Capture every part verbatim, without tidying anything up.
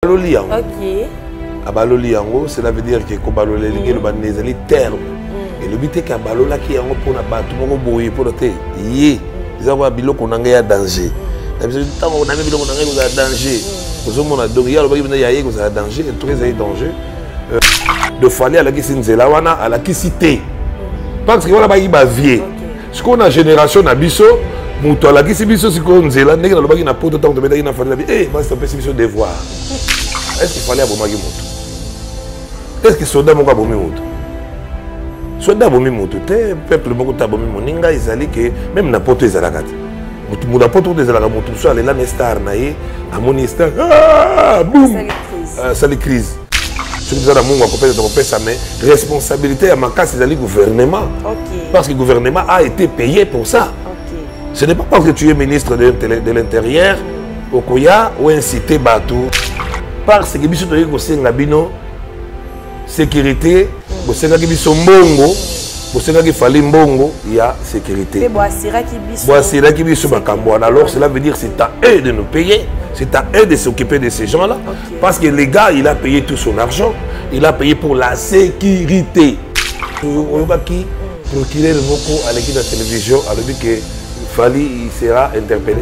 Ok. Abaloli yango, cela veut dire que kobalole lingi le banese les termes. Et le but est qu'abalola qui yango pour na batu moko boye pour te. Yé, ils ont biloko nanga ya danger. D'habitude tant on a même biloko nanga ya danger. Pour mon a donc il y a le bagage ya yé que ça danger, très danger. De fallait à la qui sinzela wana à la qui cité. Parce que voilà ba yi ba vie. Ce qu'on a génération na biso, muto la qui si biso si ko nzela ndenge na lobaki na poto tant de metaki na fallait la vie. Eh, moi c'est un peu si biso devoir. Est-ce qu'il fallait abomaki moto? Est-ce que soldat moko abomi moto? Soldat abomi moto te peuple moko ta abomi moninga ezali que même na poto ezalaka te. Mutu mu na poto ezalaka moto so alela na star na ye amoni star ah boum ça les crise. Ce qui nous a mungu akopesa to kopesa mais responsabilité à makasi ezali gouvernement. OK. Parce que le gouvernement a été payé pour ça. OK. Ce n'est pas parce que tu es ministre de, de, de l'intérieur okoya ou inciter bateau. Parce que biso toyé ko senga bino sécurité, bo senga ki biso mbongo, bo senga ki fali mbongo, il y a sécurité. Mais bo asira ki biso. Bo asira ki biso makambo. Alors cela veut dire c'est à eux de nous payer, c'est à eux de s'occuper de ces gens-là. Okay. Parce que les gars, il a payé tout son argent, il a payé pour la sécurité. Oyoba ki procureur moko à l'équipe de la télévision a dit que Fali il sera interpellé.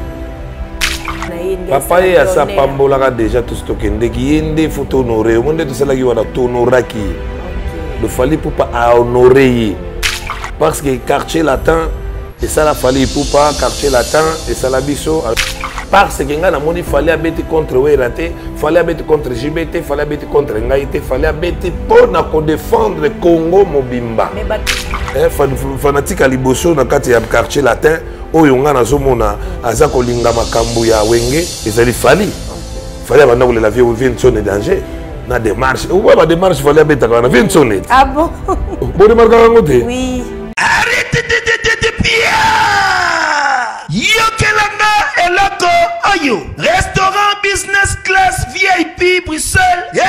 Papa est à sa pambola déjà tout ce que qui est photo honoré. Au monde de cela qui va honoraki. Le fallait pour pas honorer parce que quartier latin et ça la fallait pour pas quartier latin et ça la biso parce que nga na moni fallait abeti contre Werate, fallait abeti contre J B T, fallait abeti contre Ngaïté, fallait abeti pour na ko défendre Congo Mobimba. Eh fanatique à liboso na kati ya quartier latin. Oyo nga nazomona aza kolinga makambo ya wenge ezali fali fali abanda kolela vie Vincent danger na démarche ou ba démarche fali abeta kana Vincent. Ah bon? Bon démarche kango te? Oui. Arrête de de de pia. Yokelanga eloko oyo restaurant business class V I P Bruxelles. Yeah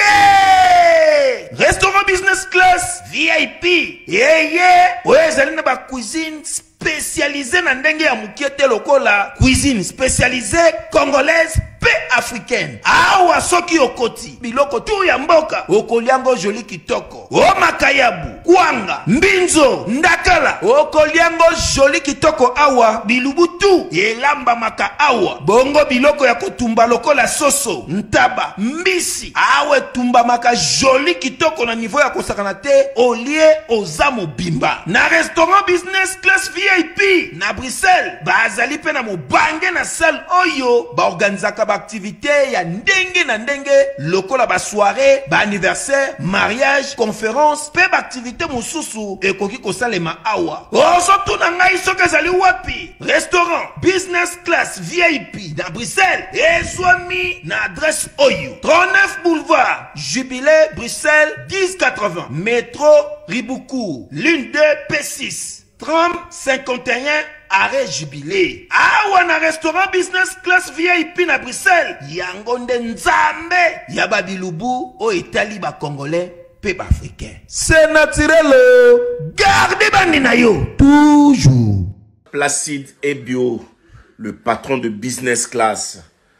yeah. Restaurant business class V I P. Yeah yeah. Ouais, ezali na ba cuisine spécialisé dans ndenge ya mukiete lokola cuisine spécialisée congolaise pe africaine. Awa soki okoti biloko tu ya mboka okoliango joli kitoko o makayabu kwanga mbinzo ndakala okoliango joli kitoko awa bilubutu elamba maka awa bongo biloko ya kotumba lokola soso ntaba mbisi awe tumba maka joli kitoko na niveau ya kosakana te olie ozamo bimba na restaurant business class V I P na Bruxelles bazali pe na mobange na salle oyo ba organizaka ba activité ya ndenge na ndenge lokola ba soirée ba anniversaire mariage conférence pe ba activité mosusu ekoki kosalema awa oso tuna ngai soka zali wapi restaurant business class V I P na Bruxelles ezwami na adresse oyo trente-neuf boulevard Jubilé Bruxelles dix quatre-vingts métro Riboucourt l'une deux P six trente cinquante et un arrêt Jubilé. Awa na restaurant business class V I P na Bruxelles. Yango nde nzambe ya babilubu o etali ba congolais pe ba africain. C'est naturel. Gardez bandi na yo toujours. Placide et Bio, le patron de business class.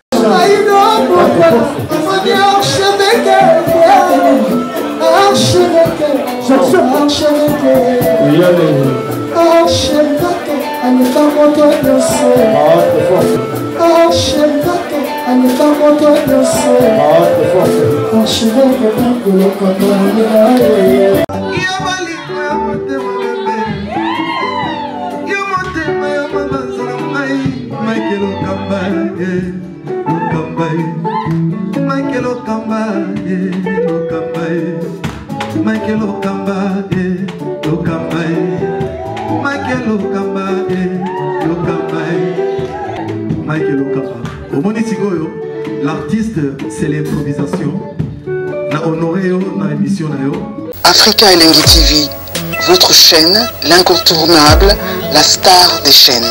Michael Okamba, Okamba, Michael Okamba, Okamba, Michael Okamba, Okamba, Michael Okamba. Au Monitigoyo, l'artiste, c'est l'improvisation. La honoré dans l'émission. Africa Elengi T V, votre chaîne, l'incontournable, la star des chaînes.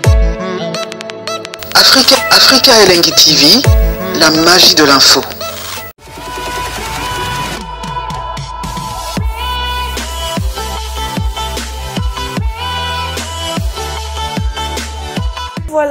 Africa, Africa Elengi T V, la magie de l'info.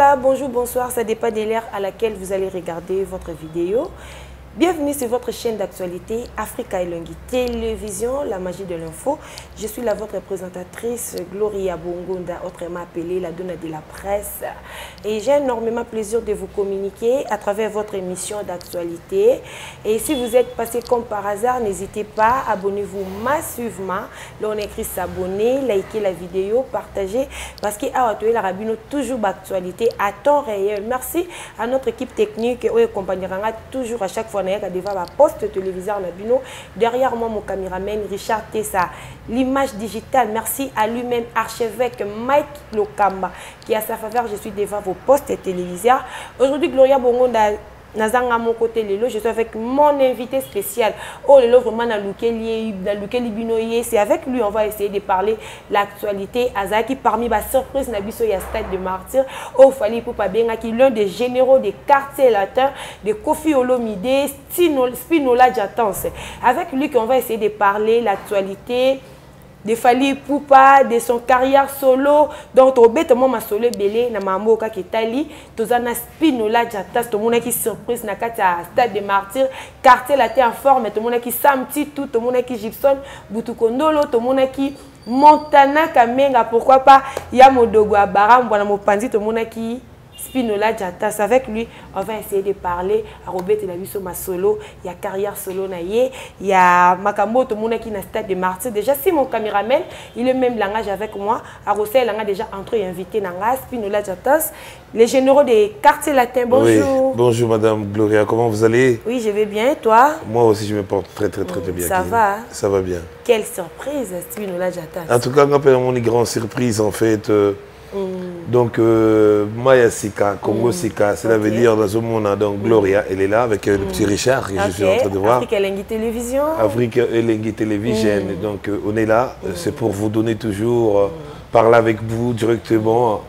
là, bonjour, bonsoir, ça dépend de l'heure à laquelle vous allez regarder votre vidéo. Bienvenue sur votre chaîne d'actualité Africa Elongi Télévision, la magie de l'info. Je suis la votre présentatrice Gloria Bongonda, autrement appelée la donna de la presse. Et j'ai énormément plaisir de vous communiquer à travers votre émission d'actualité. Et si vous êtes passé comme par hasard, n'hésitez pas, abonnez-vous massivement. Là, on écrit s'abonner, liker la vidéo, partager. Parce qu'il y a toujours d'actualité à temps réel. Merci à notre équipe technique qui accompagnera toujours à chaque fois devant ma poste téléviseur Nabino. Derrière moi, mon caméraman Richard Tessa. L'image digitale, merci à lui-même, archevêque Mike Lokamba, qui à sa faveur, je suis devant vos postes téléviseurs. Aujourd'hui, Gloria Bongonda, Nazanga mon côté Lelo, je suis avec mon invité spécial. Oh Lelo vraiment na lukeli na lukeli binoye, c'est avec lui on va essayer de parler l'actualité Azaki parmi ba surprise na biso ya Stade de Martyrs. Oh Fally Ipupa benga qui l'un des généraux des quartiers latins de Koffi Olomide, Spinola Jatens. Avec lui qu'on va essayer de parler l'actualité de Fally Ipupa, de son carrière solo. Donc, au bête, moi, ma solo belé, na mambo ka ketali, tozana Spinola Jatens, tout le monde qui surprise na kata Stade de Martyrs, quartier latin en forme, tout le monde qui samti tout, tout le monde qui Gibson, Butukondolo, tout le monde qui Montana Kamenga, pourquoi pas Yamodogo Abaram, voilà mon panzi, tout le monde qui Spinola Jatens. Avec lui, on va essayer de parler à Robert et la Bisso ma solo, il y a carrière solo naïe, il y a Makambo tout le monde qui est dans Stade de Martyrs. Déjà si mon caméraman, il est même langage avec moi, à Rossel, il a déjà entré et invité Nanga Spinola Jatens, les généraux des quartiers latins. Bonjour. Oui, bonjour Madame Gloria, comment vous allez? Oui, je vais bien, et toi? Moi aussi je me porte très très très, très bien. Ça va? Ça va bien. Quelle surprise Spinola Jatens. En tout cas, on a une grande surprise en fait. Euh, Mm. Donc, euh, Maya Sika, Congo mm. Sika, cela okay. veut dire dans ce monde, donc Gloria, elle est là avec euh, le petit Richard que okay. je suis en train de voir. Africa Elongi Télévision. Africa Elongi Télévision. Mm. Donc, euh, on est là, mm. c'est pour vous donner toujours, euh, mm. parler avec vous directement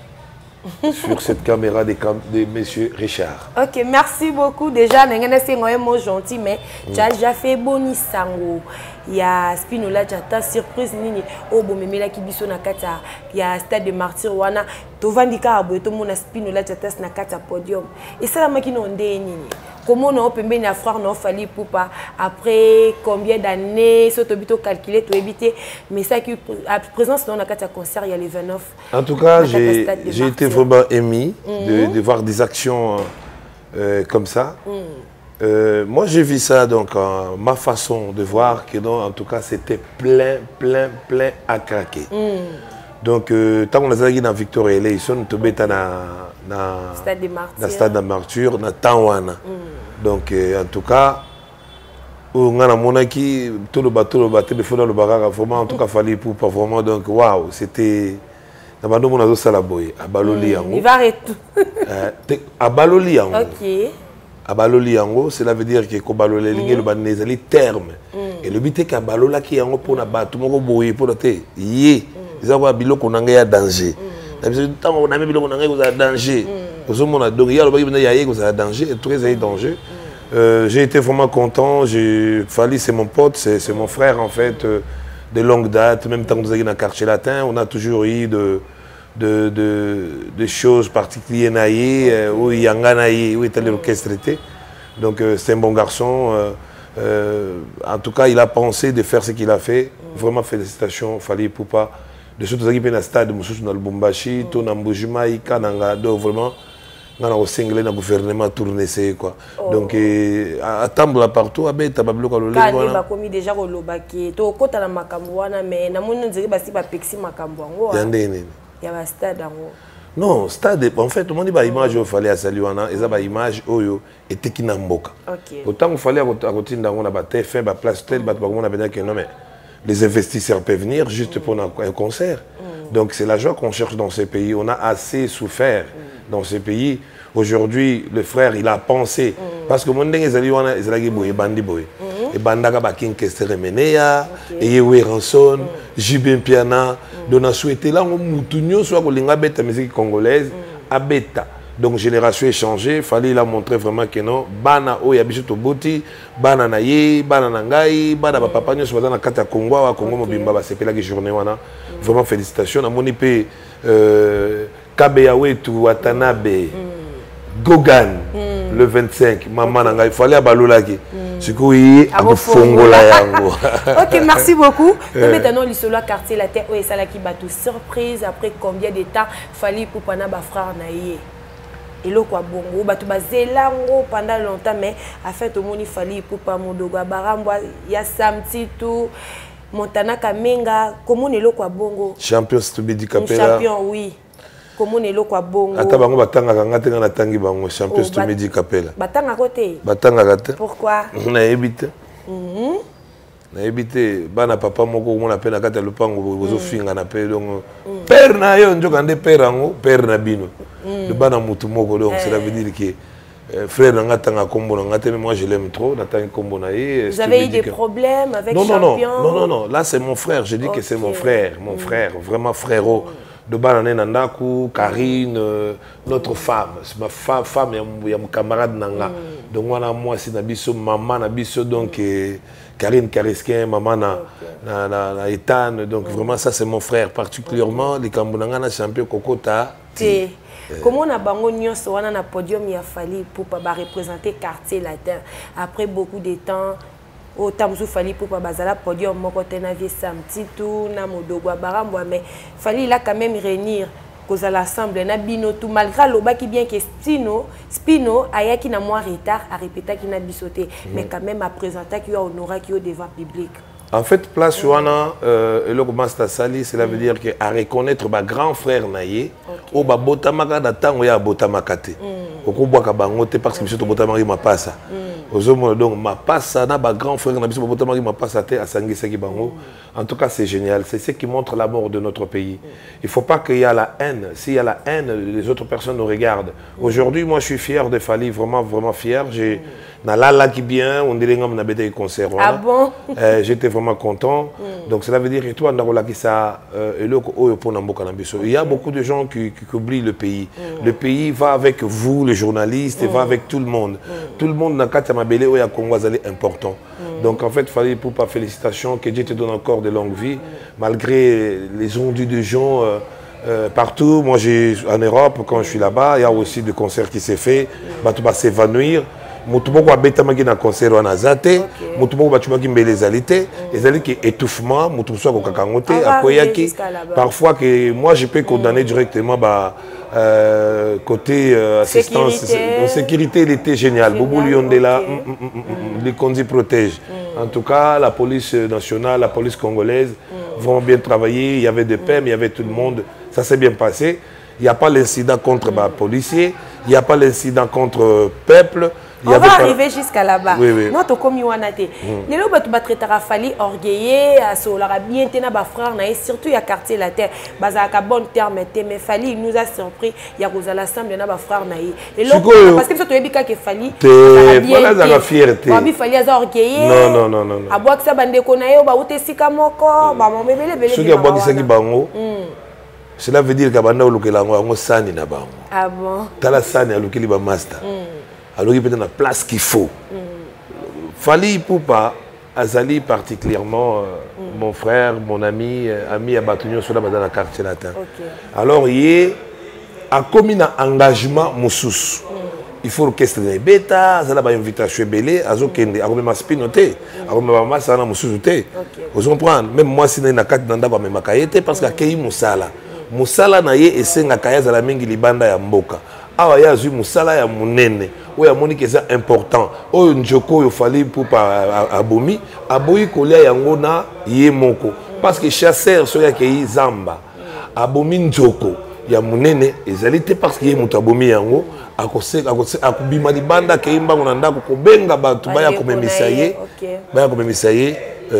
sur cette caméra de, de monsieur Richard. Ok, merci beaucoup. Déjà, c'est un mot gentil, mais tu as déjà fait boni sango. Il y a Spinola Jatens, surprise nini. Oh, bon, mais là qui biso na kata. Il y a Stade de Martyrs wana. To vandika abo to mona Spinola Jatens na kata podium. Et ça la makino onde nini. Comment on peut bien frère non Fally Ipupa après combien d'années so to bito calculer to éviter mais ça qui à présence dans la kata concert il y a les vingt-neuf. En tout cas, j'ai j'ai été vraiment ému mm. de, de voir des actions euh, comme ça. Mm. Euh, moi, j'ai vu ça, donc, euh, ma façon de voir que, non, en tout cas, c'était plein, plein, plein à craquer. Mm. Donc, euh, tant qu'on a dit dans Victor L A, ils sont tombés dans le Stade de Martyrs, dans Stade de Martyrs, dans Tawana. Mm. Donc, euh, en tout cas, on a monaki tout le bateau, le bateau, le fond le barrage, vraiment, en tout cas, Fally Ipupa, vraiment, donc, waouh, c'était. Il va arrêter. Abaloli yango. Ok. Abaloli yango, cela veut dire que kobalole lingi le banese les termes. Et le but est qu'abalola qui yango pour na batu moko boye pour te yé. Ils ont biloko nanga ya danger. Na biso tango na biloko nanga ko za danger. Ozo mona donc ya lo ba bina ya yé ko za danger, très très danger. Euh, j'ai été vraiment content, j'ai Fally c'est mon pote, c'est c'est mon frère en fait euh, de longue date, même tant que nous avons dans le quartier latin, on a toujours eu de de, de, de choses particulières naïe, où il y a un naïe, où était l'orchestre était. Donc euh, c'est un bon garçon. Euh, euh, en tout cas, il a pensé de faire ce qu'il a fait. Vraiment félicitations, Fally Ipupa. De ceux qui ont été dans le stade, dans le Bumbashi, dans le Mbujimai, donc vraiment, dans le single, dans le gouvernement tourné, c'est quoi. Donc à Tambla partout, à Beta, Bablo Kalole. Quand il a commis déjà au Lobaki, tu as côté la Makamboana, mais na mon dirait que c'est pas Pexi Makamboango. Il y a un stade en haut. Non, stade, en fait, tout le monde dit que l'image il fallait à Saluana, et ça, l'image et était Namboka. Autant qu'il fallait à côté dans la bataille, faire la place telle, on a bien que non, mais les investisseurs peuvent venir juste pour un concert. Donc c'est la joie qu'on cherche dans ces pays. On a assez souffert dans ces pays. Aujourd'hui, le frère, il a pensé. Parce que mon dingue, il a dit qu'il y a bandi boy. Et bandaka bakin kestere meneya, et yewe ranson, Jibin Piana, donc on a souhaité là, on moutounio soit que l'inga beta musique congolaise, à beta. Donc génération échangée, fallait la montrer vraiment que non. Bana o yabiso to boti, bana na ye, bana na ngai, bana ba papa nyo so na kata Congo wa Congo mobimba ba sepela ki journée wana. Vraiment félicitations na moni pe euh Kabeyawe tu Watanabe. Gogan le vingt-cinq, maman na ngai, il fallait abalola ki. Sikoyi akofongola yango. OK, merci beaucoup. Et maintenant l'isolo quartier la terre et ça la ki batou surprise après combien de temps fallait pour pana ba frère na ye. Et là quoi bongo batou ba zelango pendant longtemps mais en fait au moni fallait pour pas modoga barambwa ya samti tout Montana Kamenga comment est lo quoi bongo. Champion Stubidi Kapela. Champion oui. Comment est lo quoi bongo. Ata bango batanga ngate ngana tangi bango champion Stubidi Kapela. Batanga côté. Batanga gate. Pourquoi? Na ebite. Mhm. Na ebite bana papa moko ko mona pe na kata lupango bozo finga na pe donc père na yo njoka nde père ango père na bino. De bana mutu moko donc cela veut dire que frère na ngatanga kombo na ngate mais moi je l'aime trop natanga kombo na ye. Vous avez eu des problèmes avec non, champion? Non non non non là c'est mon frère, je dis okay. que c'est mon frère, mon mm. frère vraiment frérot. De Banane Nandaku, Karine, euh, notre femme, c'est ma femme, femme et mon camarade Nanga. Mm. Donc moi, moi c'est Nabiso, maman Nabiso, donc et Karine Kariskin, maman na, okay. na, na, na Ethan. Donc mm. vraiment ça c'est mon frère, particulièrement les Kambunanga na champion Kokota. T. Comment on a bango nyonso wana na podium ya fali pour pas représenter quartier latin après beaucoup de temps. Au Tamzou fallait pour pas bazala podium moko tena vie samti tout na modogwa barambwa mais fallait là quand même réunir cause à l'assemblée na bino tout malgré loba qui bien que Spino Spino ayaki na moi retard a répéter qui na bisoté mm. mais quand même à présenter qui a honoré qui au devant public. En fait, place wana euh le master sali cela veut dire que à reconnaître ba grand frère naye au ba botamaka da tango ya botamakate. Okubwaka bango te parce que monsieur to botamaki ma passa. Ozomona donc ma passa na ba grand frère na biso botamaki ma passa te asangisa ki bango. En tout cas, c'est génial, c'est ce qui montre l'amour de notre pays. Il faut pas qu'il y a la haine, s'il y a la haine, les autres personnes nous regardent. Aujourd'hui, moi je suis fier de Fally, vraiment vraiment fier. J'ai na la la qui bien, on dirait ngam na bete concert. Ah bon? euh, j'étais vraiment content. Mm. Donc cela veut dire que toi, il y a beaucoup de gens qui, qui, qui oublient le pays. Mm. Le pays va avec vous, les journalistes, mm. et va avec tout le monde. Mm. Tout le monde n'a qu'à t'amabéler ou à Congo important. Mm. Donc en fait, Fally Ipupa, félicitations, que Dieu te donne encore de longues vies, mm. malgré les ondits de gens. Euh, Euh, partout, moi j'ai en Europe, quand je suis là-bas, il y a aussi des concerts qui s'est fait, bah tu vas s'évanouir. Mutuboko abeta maki na concert wana zate, mutuboko batubaki mbele zalité, ezali ki étouffement, mutuso ko kakangote, akoyaki. Parfois que moi je peux condamner directement bah euh, côté euh, assistance, sécurité. sécurité, il était génial. Boubou Liondela, les Kondi protègent. En tout cas, la police nationale, la police congolaise vont bien travailler. Il y avait des P M, il y avait tout le monde. Ça s'est bien passé. Il n'y a pas l'incident contre les policiers, il n'y a pas l'incident contre le peuple. On va arriver jusqu'à là-bas. Oui, oui. Notre communauté. Les gens qui ont traité Fally orgueillé, à bien tenir ba frère, surtout il y a quartier la terre. Bazaka bon terme, mais Fally nous a surpris. Il y a Rosa l'assemblée na ba frère naï. Et là parce que ça tu dis que Fally. Voilà la fierté. Ba Fally a orgueillé. Non non non non. A bois que ça bande ko na yo ba uté sika moko, ba mo bebele bele. Ce qui a bois qui saki bango. Cela veut dire que banda olukela ngo sani na bango. Ah bon. Tala sani alukeli ba master. Alors il peut être la place qu'il faut. Mm. Fally Ipupa, Azali particulièrement, euh, mm. mon frère, mon ami, euh, ami à Batunio sur la dans la quartier latin. Okay. Alors il a commis un engagement moussous. Mm. Il faut orchestre de bêta, ça a une invitation belé, azo kende, a même spinoté, a même massa na moussous té. Vous comprenez? Même moi si na kat nanda ba même kayete parce que kei musala. Musala na ye esenga kaya za la mingi libanda ya mboka. Awa ya zui musala ya munene oya moni que c'est important oyo njoko yo Fally Ipupa abomi aboyi kolia yango na ye moko parce que chasseur soya ke zamba abomi njoko ya munene ezali te parce que ye mutu abomi yango akose akose akubima libanda ke imbango na ndako kobenga batu baya komemisa ye baya komemisa ye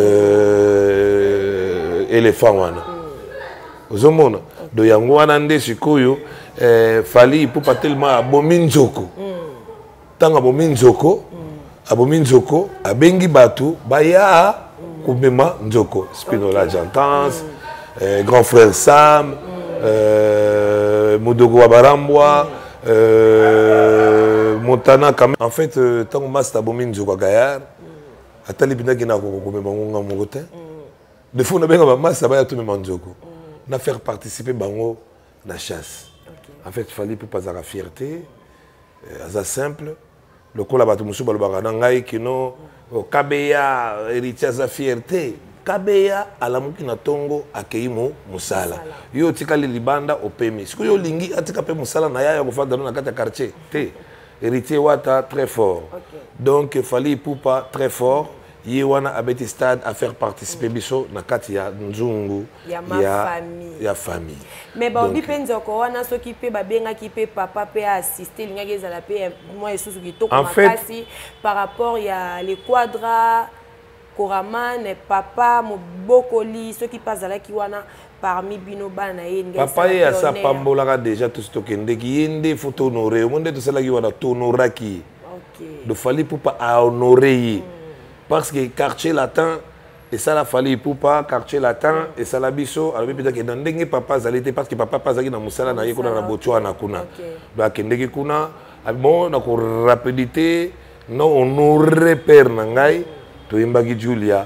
euh éléphant wana ozomona do yango wana nde sikoyo Eh, Fally Ipupa tellement abomi nzoko. Tanga abomi nzoko, abomi nzoko, abengi batu baya kumema nzoko. Spinola Jantance, eh, grand frère Sam, eh, Modogo Wabarambwa, Euh, Montana, quand même. En fait, tant que Master Bomin Djoko Gaillard, à Talibina qui n'a pas de des fois, on a bien un Master Baya tout le monde Djoko. On a fait participer Bango à la chasse. En fait, il fallait pour pas avoir fierté. C'est simple. Le coup là-bas, tout le monde a dit que non, Kabeya, héritier de fierté. Kabeya, à la mouki na tongo, accueilli mo musala. Yo tika li libanda au P M I. Si yo lingi, atika pe musala na ya ya kofa dans na kata quartier. Té. Héritier wata très fort. Donc il fallait poupa très fort. Yewana abeti stade à faire participer biso na kati ya nzungu ya famille. Ya famille. Mais ba obi penza ko wana so ki pe ba benga ki pe papa pe assister linga gezala pe moi esusu ki toko makasi par rapport ya les quadras Koraman papa mobokoli ceux qui passent là qui wana parmi bino bana yenga papa ya sa pambola déjà tout ce kende ki yende photo honoré monde tout cela qui wana tonoraki. OK. Il fallait pour pas honorer parce que quartier latin et ça la fallait pour pas quartier latin et ça la biso alors peut-être que dans ndenge papa zalité parce que papa pas zaki na musala na yeko na bochwa na kuna ba kendeki kuna bon na ko rapidité non honorer père na ngai to imbaki Julia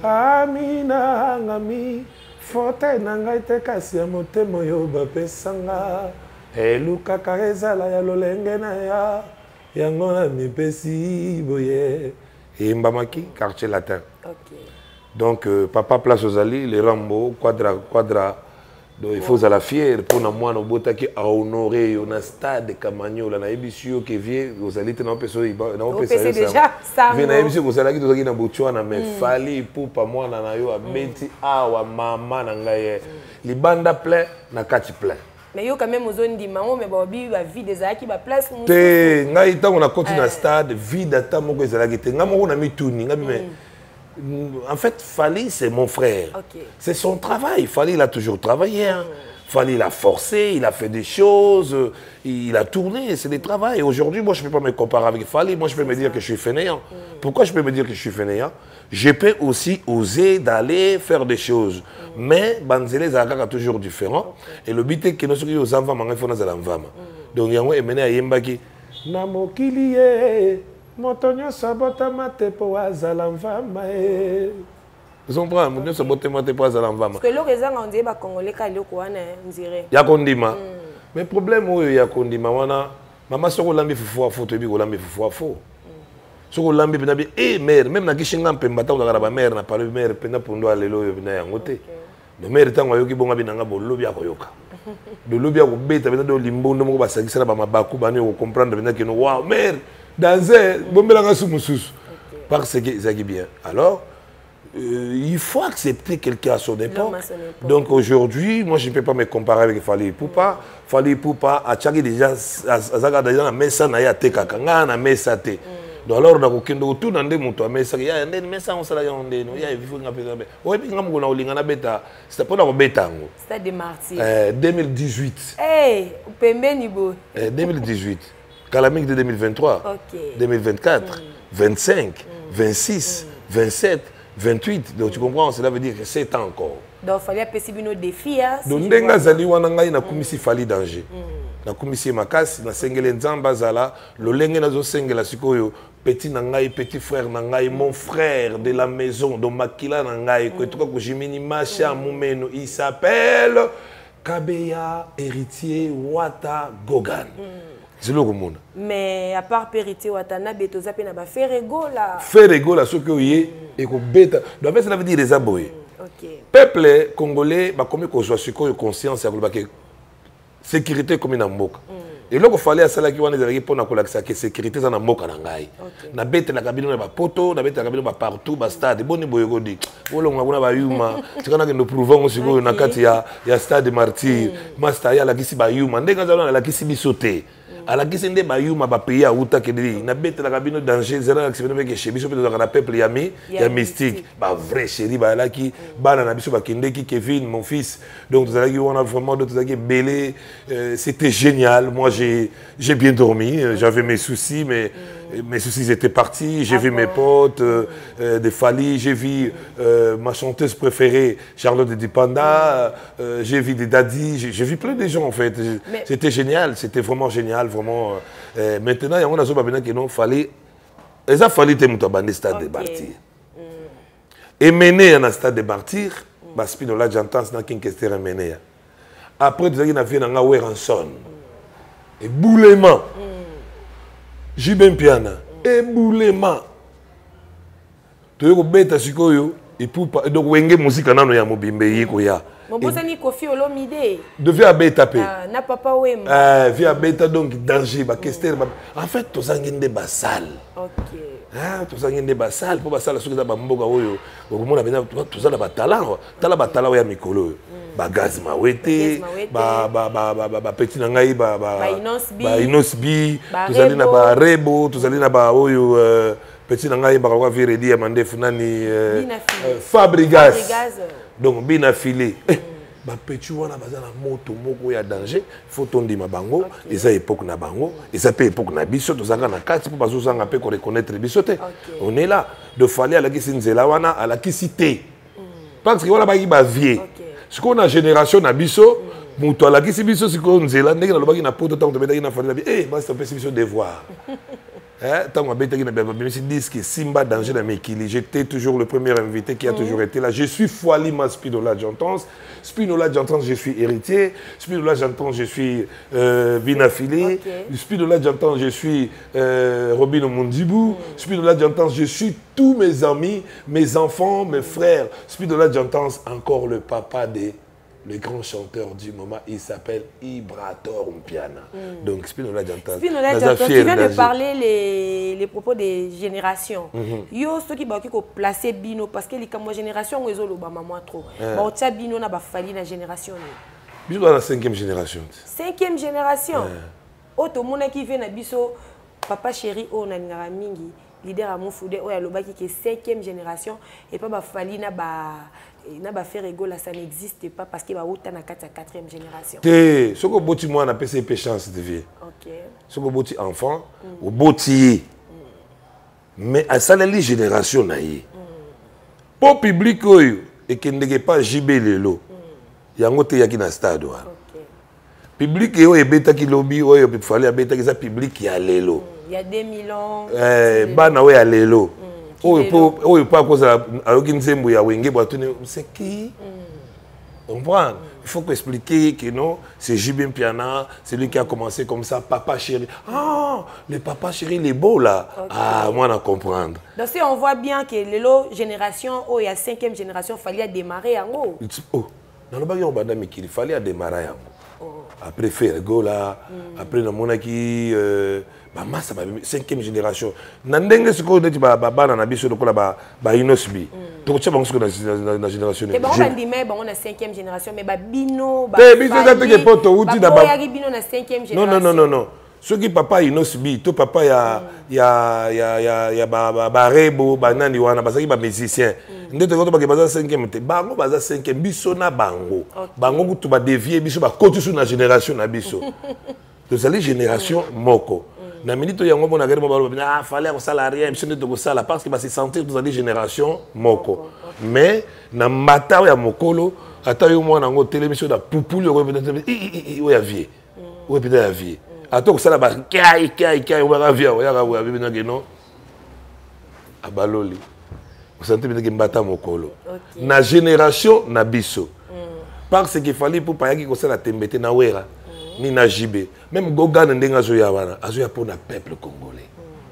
amina ngami fote na ngai te kasi ya motema yo bapesanga eluka kaezala ya lolenge na ya yango na mipesi boye et Mbamaki, quartier latin. Okay. Donc, euh, papa place aux alliés, les Rambo, quadra, quadra. Donc, il faut à la fière pour moi, nous bota qui a honoré, on a stade Camagno, on a ébissio qui vient, aux alliés, on a pensé, on a pensé déjà ça. On a ébissio, on a dit que na bochwana, mais fallait pour pas moi, on a eu à beti, ah, wa maman, nangaye. Les bandes plein, na kati plein. Mais yo quand même aux zones d'Imao, mais bobi va vide des aki ba place mon. Te ngai tant on a continué à stade vide ata moko ezalaki te nga moko na mituni nga mais en fait Fally c'est mon frère. Okay. C'est son travail. Fally il a toujours travaillé. Hein. Mm. Fally il a forcé, il a fait des choses, il a tourné, c'est des travail. Et aujourd'hui moi je peux pas me comparer avec Fally, moi je peux me dire que je suis fainéant. Mm. Pourquoi je peux me dire que je suis fainéant? Je peux aussi oser d'aller faire des choses. Mm. Mais Banzele Zaka toujours différent. Okay. Et le but est que nous sommes aux enfants, mais il faut nous aller en donc il y a un mené à Yembaki. Namokilié, Motonio sabota mate po azalamvama. Vous comprenez? Motonio sabota mate po azalamvama. Parce que le raison on dit bah congolais kali ko wana on dirait. Ya kondima. Mais problème où ya kondima wana, maman soko lambi fufu afo to bi ko lambi fufu afo. Soko lambi pena bi eh mère même na kishinga mpemba ta ngara ba mère na parle mère pena pondo alelo yo bina yango te. Le mère tango yoki bonga binanga bolobi akoyoka. De lobi akobeta bena do limbondo moko basakisa na ba mabaku bani ko comprendre bena que wow mère dans un bombela nga sumususu. Parce que ça qui bien. Alors euh, il faut accepter quelqu'un à son époque. Donc aujourd'hui, moi je ne peux pas me comparer avec Fally Ipupa. Fally Ipupa a tchaki déjà azaga déjà na mesa na ya tekaka nga na mesa te. Donc alors on a aucun autour dans des motos mais ça y a des messages on s'la yonde no ya vifu nga pesa be ouais bi nga mukona ulinga na beta c'était pas na beta ngo Stade des Martyrs euh deux mille dix-huit eh upembeni bo euh deux mille dix-huit Calamik de deux mille vingt-trois OK deux mille vingt-quatre vingt-cinq vingt-six vingt-sept vingt-huit donc tu comprends cela veut dire que sept ans encore donc fallait passer bino défi hein donc ndenga zali wana ngai na kumisi Fally danger na kumisi makasi na sengele nzamba zala lolenge nazo sengela sikoyo petit nangai petit frère nangai mon frère de la maison do makila nangai ko tuka ko jimini masha mumeno il s'appelle Kabeya héritier Wata Gogan c'est le monde mais à part héritier Wata na betoza pe na ba ferego la ferego la soko yé et ko beta donc ça veut dire les aboyés. OK. Peuple congolais ba comme ko soit sikoyo conscience ya ko ba que sécurité comme na mboka. Et là, il fallait à cela qui wana ezalaki pona kolakisa que sécurité za na mboka na ngai. Na bete la kabino na ba poto, na bete la kabino ba partout, ba stade boni boyego di. Olonga kuna ba yuma, tikana ke no prouvons siko na kati ya ya stade des Martyrs. Master ya la kisi ba yuma, ndenga za na la kisi bisote. ala kisende bayuma ba pays a uta kedeli na bete la kabino danger zera accident avec chez biso peut na peuple yami ya mystique ba vrai chéri ba la ki bana na biso ba kende ki Kevin mon fils donc tout ça qui on a vraiment de tout ça qui belé c'était génial moi j'ai j'ai bien dormi j'avais mes soucis mais Mais ceux-ci étaient partis, j'ai vu mes potes, euh, euh, des Fali, j'ai vu euh, ma chanteuse préférée, Charlotte Dipanda, euh, j'ai vu des Daddy, j'ai vu plein de gens en fait. C'était génial, c'était vraiment génial, vraiment. Euh, maintenant, il y a un autre qui non fallait. Il a fallu que tu stade de partir. Et mener un stade de partir, parce que là j'entends ça qui est mené. Après, tu as vu un Ranson. Éboulement. Jibem piana. Éboulement. Tu as bête à Sikoyo. Et pour donc wenge musique nano ya mobimbe yiko ya. Mobosani Kofi Olomide. Devait à bête taper. Na papa wema. Ah, via bête donc danger ba kester. En fait, tous angende basal. OK. Ah, tous angende basal pour basal soki za ba mboka oyo. Okomona bena tous za ba talent. Tala ba talent ya mikolo. Ba gaz mawete, ba ba ba ba ba petit na ngai ba ba ba inosbi, tous allez na ba rebo, tous allez na ba oyo petit na ngai ba kwa viredi ya mandefu nani Fabrigas. Donc bina filé. Ba petit wana bazana moto moko ya danger, faut tondima bango, et ça époque na bango, et ça peut époque na biso to zanga na kati pour bazo zanga pe ko reconnaître biso te. On est là de fallait à la kisinzela wana à la kisité. Parce que voilà ba ba vieux. Ce qu'on a génération na biso, muto ala kisi biso siko nzela ndenge na lobaki na poto tango tobeta na fali na bi eh ba ça peut biso devoir. Hein tango beta ki na ba même si disque Simba danger na mekili, j'étais toujours le premier invité qui a toujours été là. Je suis Fouali Spinola Jantons, Spinola Jantons je suis héritier, Spinola Jantons je suis euh, Binafilé, Spinola Jantons je suis euh, Robino Mondibou, Spinola Jantons je suis tous mes amis, mes enfants, mes frères. Spinola Jantons encore le papa des le grand chanteur du moment, il s'appelle Ibrator Mpiana. Mm. Donc Spinola Jantons. Spinola Jantons, tu viens de parler les, les propos des générations. Mm-hmm. Yo, ceux qui ont placé Bino, parce que les générations, ils ont le maman trop. Bon, tu as Bino, n'a pas fallu la génération. Bino dans la cinquième génération. Cinquième génération. Oh, tout le monde qui vient à Biso, papa chéri, oh, on a une mingi, leader à mon foudé, oh, il y a le bas qui est cinquième génération, et pas bah fallu n'a pas. Na ba faire ego là ça n'existe pas parce qu'il va autant na quatrième génération. Té, ce que boti moi na P C P chance de vie. OK. Ce que boti enfant ou boti. Mais à ça les génération na yi. Pour public oyo et qui ne pas J B lelo. Yango te yaki na stade wa. OK. Public yo e beta ki lobby oyo pe fallait a beta ki ça public ya lelo. Il y a deux mille ans. Eh bana we ya lelo. Oh, il pas à cause alors qu'il nous a wengé pour tourner c'est qui on comprend il faut expliquer que non c'est Jibim Piana c'est lui qui a commencé comme ça papa chéri ah le papa chéri il est beau là ah moi on comprendre donc si on voit bien que les génération oh il y a cinquième génération fallait démarrer en haut oh dans le bagage on va dire qu'il fallait démarrer en haut après faire go là après dans mon qui ba massa ba cinquième génération nandenge siko neti ba bana na biso lokola ba ba inosbi to tcha bango siko na na génération et bon on dit mais bon on a cinquième génération mais ba bino ba te biso za teke poto uti da ba ya bino na cinquième génération non non non non ce qui papa inosbi to papa ya ya ya ya ya ba ba rebo ba nani wana ba saki ba musicien ndete ko to ba ke baza cinquième te bango baza cinquième biso na bango bango kutu ba dévier biso ba kotu na génération na biso to zali génération moko na minute yango mona gari mobalo ah fallait que salarié monsieur ne doit ça parce que va se sentir dans des générations moko mais na mata ya mokolo ata yo mwana ngo télévision da pupuli ko peut-être i i o ya vie o peut-être ya vie ata ko sala ba kai kai kai o ba vie o ya ga o ya bina ke non abaloli o sentir peut-être que mbata mokolo na génération na biso parce qu'il fallait pour pas yaki ko sala tembete na wera ni na Jibé même Gogan ndenga zo ya wana azo ya pour na peuple congolais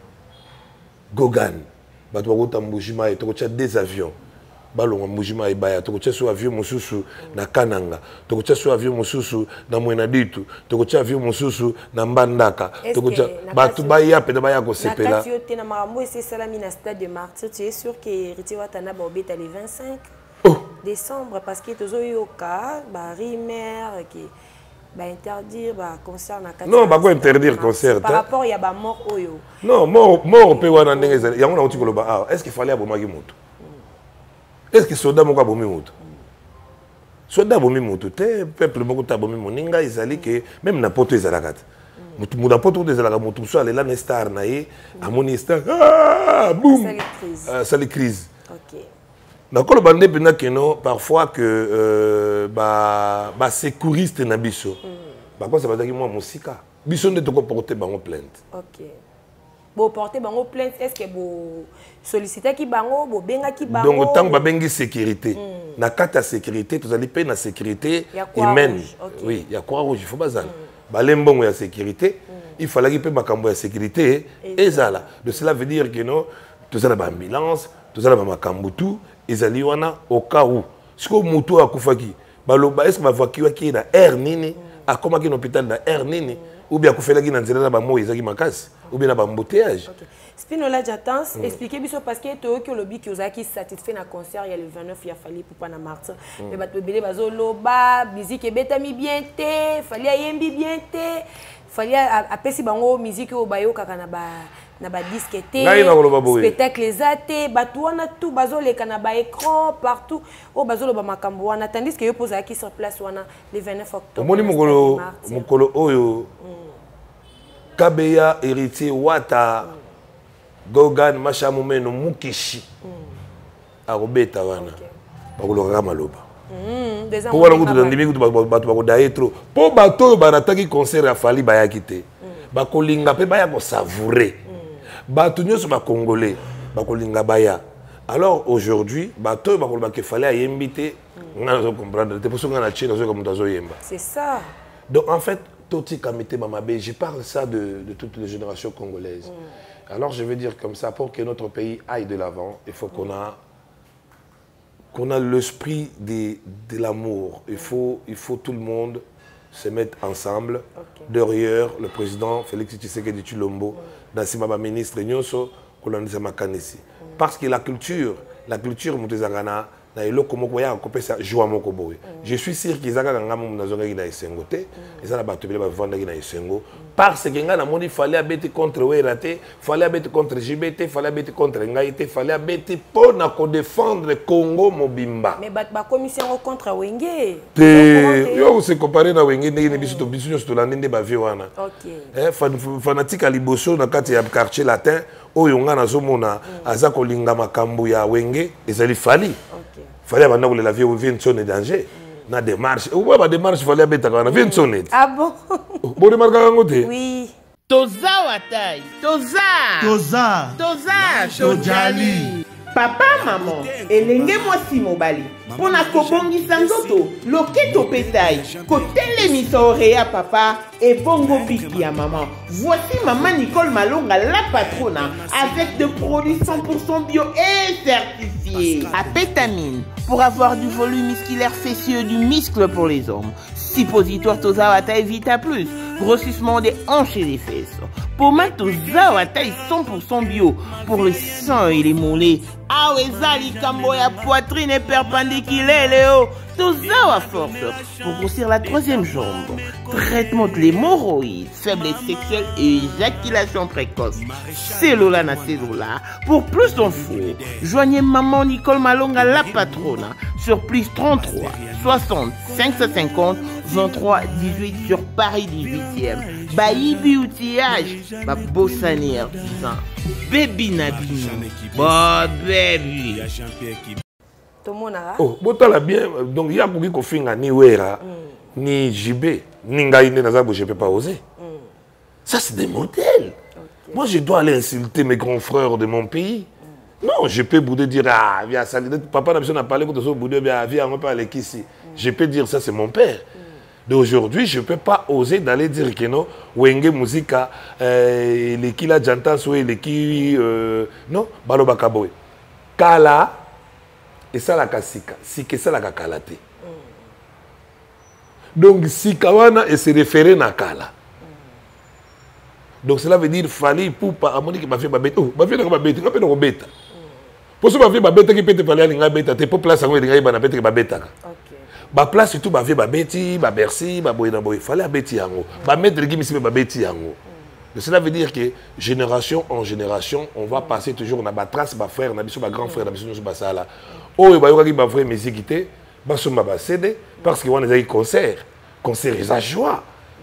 Gogan bato bakota mbujima et toko tcha des avions balonga mbujima e baya toko tcha so avion mususu na Kananga toko tcha so avion mususu na Mwena Ditu toko tcha avion mususu na Mbandaka toko tcha bato baya pe baya ko sepela na kati na marambo c'est salami na stade de Martyr tu es sûr que Héritier Watana ba obeta les vingt-cinq décembre parce que tozo yoka ba rimer qui bah interdire bah concert na non bah quoi interdire concert par rapport il y a bah mort oyo non mort mort pe wana ndenge ya ngona uti koloba ah est-ce qu'il fallait abomaki moto est-ce que soda moko abomi moto soda abomi moto te peuple moko ta abomi moninga izali que même na poto ezalaka mutu na poto des la mutu so alela na star na ye amoni star ah boum ça les crises. OK. Nakolo bande pena keno parfois que euh, ba ba sécuriste na biso. Ba quoi ça va dire moi musika. Biso ne te porter bango plainte. OK. Bo porter bango plainte, est-ce que bo solliciter ki bango, bo benga ki bango. Donc tant ba bengi sécurité. Mm. Na kata sécurité, tu allez payer na sécurité humaine. Okay. Oui, il y a quoi rouge, il faut bazan. Mm. Ba lembongo ya sécurité, mm. il fallait qu'il paye makambo ya sécurité et ça là. De cela veut dire que non, tout ça ba ambulance, tout ça ba makambo tout, ezali wana au cas où. Siko mutu akufaki, ba loba est-ce que ba voiture qui na air nini, a comment ki hôpital na air nini. Ou bien qu'on fait la guine en zéro na moïse qui m'acasse ou bien na embouteillage. Spinola j'attends expliquer biso parce que toi que lobby qui osaki satisfait na concert il y a le vingt-neuf il y a fallu pour pas na martyr mais ba to belé bazo loba musique et betami bien té fallait yembi bien té fallait apesi bango musique au bayo kaka na ba na ba disque té spectacle zaté batu wana tout bazo le kana ba écran partout au bazo loba makambo wana tandis que yo posaki sur place wana le vingt-neuf octobre. Moni mukolo mukolo oyo Kabeya héritier Wata Gogan Machamumeno Mukishi Arobeta wana bakoloka maloba po wana kutu ndimi kutu bato bakodaye trop po bato banataki concert ya Fally bayaki te bakolinga pe baya ko savourer bato nyonso ba congolais bakolinga baya. Alors aujourd'hui bato bakoloba ke Fally ayembi te ngana zo comprendre te pour so ngana china zo comme tazo yemba. C'est ça. Donc en fait Toti Kamete Mamabé, je parle ça de, de toutes les générations congolaises. Mm. Alors je vais dire comme ça, pour que notre pays aille de l'avant, il faut qu'on a, qu'on a l'esprit de, de l'amour. Il faut, il faut tout le monde se mettre ensemble. Okay. Derrière, le président Félix Tshisekedi Tshilombo, mm. dans ses ministres, Nyonso, Makanesi. Parce que la culture, la culture, Moutezangana, je suis sûr qu'ils ont parce que fallait habiter contre Weraté, fallait habiter contre J B T, fallait habiter contre Ngaïté, fallait habiter pour défendre Congo Mobimba. Mais la commission contre Wenge. Yo se comparé na Wenge ndenge biso to biso to landende ba viwana. OK. Eh fanatique à Liboso na kati ya quartier latin oyo nga nazomona aza kolinga makambo ya Wenge ezali Fally. OK. Fallait abanda kolela vie vie ntsone danger. Na démarche. Ou ba démarche fallait abeta kana vie ntsone. Ah bon? Bon remarque ngo te. Oui. Toza watai, toza, Toza, toza, Shojali. Papa, maman, elenge mwasi mobali. Pona kobongisa nzoto, loketo petai, kotele misoreya papa, et bongo biki ya maman. Voici maman Nicole Malonga, la patronne, avec des produits cent pour cent bio et certifiés. Apétamine, pour avoir du volume musculaire fessieux, du muscle pour les hommes. Suppositoire Toza Watai Vita Plus, grossissement des hanches et des fesses. Pommade Toza Watai cent pour cent bio, pour les seins et les mollets. Awezali Kamboya poitrine et perpendiculaire Léo. Toza Wa Force, pour grossir la troisième jambe. Traitement de l'hémorroïde, faiblesse sexuelle et éjaculation précoce. Cellula na cellula. Pour plus d'infos, joignez maman Nicole Malonga, la patronne, sur plus trente-trois, soixante, cinq cent cinquante, vingt-trois, dix-huit sur Paris dix-huitième. Baïbi outillage, ba bossanière, baby nabino, bon baby. Oh, botala bien, donc il y a beaucoup qui finga ni Wera, mm. ni J B, ni Ngaïne Nazabo, je ne peux pas oser. Mm. Ça, c'est des modèles. Okay. Moi, je dois aller insulter mes grands frères de mon pays. Mm. Non, je peux bouder dire, ah, viens, ça, papa n'a pas parlé de ça, bouder, viens, on va parler ici. Je peux dire, ça, c'est mon père. Mm. D'aujourd'hui, je ne peux pas oser d'aller dire que non, Wenge Musika, euh, les Kila Jantas, ou les Ki, euh, non, Balo Bakaboy. Kala, et ça la kasika, si que ça la kakalate. Donc si kawana et se référer na kala. Donc cela veut dire Fally pour pas amoni que ma fille babete. Oh, ma fille na babete, ka pe na beta. Pour ça ma fille babete qui peut te parler nga beta, te pour place ngo nga ba na beta que babeta. OK. Ba place surtout ba vie babeti, ba Bercy, ba boy na boy, Fally abeti yango. Ba mettre qui misi babeti yango. Donc cela veut dire que génération en génération, on va passer toujours na ba trace ba frère, na biso ba grand frère, na biso ba sala. Oh, il y a des vrais musiques qui étaient parce qu'il y a des concerts, concerts, ils ont joie.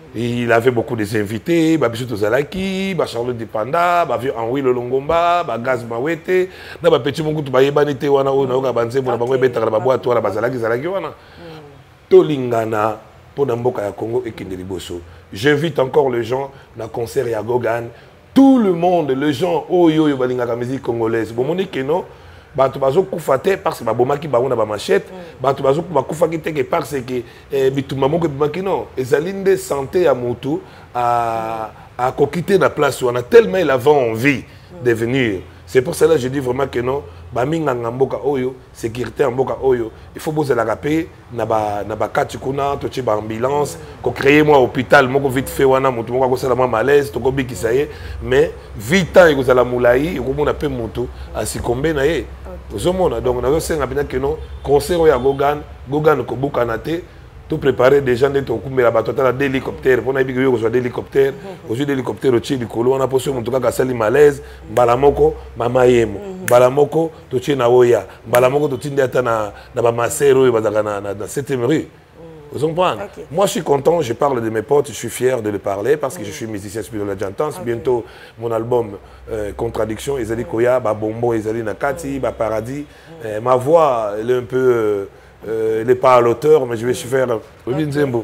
Il avait beaucoup des invités, Babichou Tozalaki, ba Charlotte Dipanda, ba Henri Lolongomba, ba Gaz Mawete, na ba Petit Mongutu ba yebanite wana o na banze bona bango betaka ba boato wana bazalaki zalaki wana. Tolingana pour mboka ya Congo et Kende Liboso. J'invite encore les gens dans concert ya Gogan, tout le monde, les gens oyo yo balingaka musique congolaise. Bon moni que non bato bazo kufate parce que babomaki bango na ba machette, bato bazo bakufaki teke parce que bituma moko bimaki non, ezalinde santé ya mutu à à kokiter la place on a tellement il avait envie de venir. C'est pour cela que je dis vraiment que non, baminga mboka oyo, sécurité en mboka oyo, il faut poser la rapé na ba na ba kati kuna to ba ambulance, ko créer moi hôpital moko vite fait wana mutu moko ko sala moi malaise to ko biki ça y est, mais vite et ko sala moulayi, ko mona pe mutu asikombe na ye. Ozomona donc na senga bina que non, concert ya Gogan, Gogan ko bukana te. Tout préparé déjà d'être au coup la bateau à l'hélicoptère pour n'aller que soit d'hélicoptère aux yeux d'hélicoptère au Tchèque on a posé en tout cas sali malaise balamoko mamayemo balamoko to tchena oya balamoko to tinde ata na na ba masero et bazaka na na septième rue. Vous comprenez? Moi je suis content, je parle de mes potes, je suis fier de le parler parce que je suis musicien spirituel de Jantance. Bientôt mon album euh, Contradiction Ezali Koya ba Bombo Ezali Nakati ba Paradis. Euh, ma voix elle est un peu euh, Euh, il n'est pas à l'auteur, mais je vais faire Robin Zembo.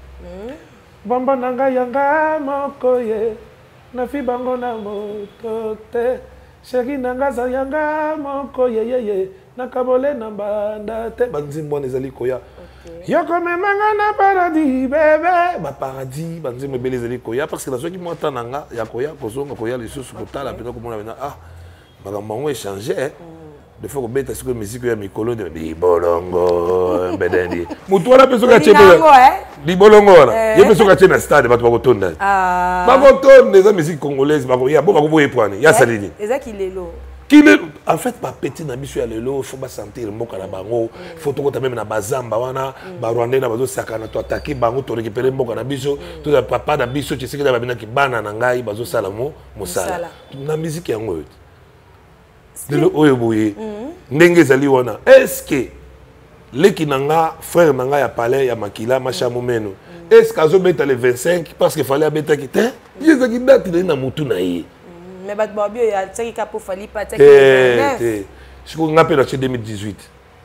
Bamba nanga yanga mokoye, nafi bango na motote, sheri nanga za yanga mokoye yeye, nakabole na banda te. Banzimbo nezali koya. Yoko memanga na paradis bébé, ba paradis, banzimbo bele ezali koya parce que la soki qui monta nanga ya koya kozonga koya les choses kotala pena ko mona ah, makambo ngo échanger. De fois que bête sur la musique ya mikolo de libolongo bedendi mutu wana peso ka chebe libolongo wana ye peso ka chebe na stade bato bakotonda ah bakotonda za musique congolaise bako ya bo bako boye poane ya salini ezaki lelo kile en fait ba petit na biso ya lelo faut ba sentir mboka na bango faut to kota même na bazamba wana ba rwandais na bazo sakana to attaquer bango to récupérer mboka na biso to da papa na biso tu sais que da babina ki bana na ngai bazo sala mo mosala na musique yango yote de l'Oyoboye, Nenge Zaliwana. Est-ce que les qui n'ont frère n'ont ya palais ya makila macha momeno. Est-ce qu'ils ont mis les vingt-cinq parce qu'il fallait mettre qui était? Ils ont dit date de na mutu na ye. Mais bat babio ya tsaki kapo fali pas tsaki. Eh, je qu'on appelle en deux mille dix-huit.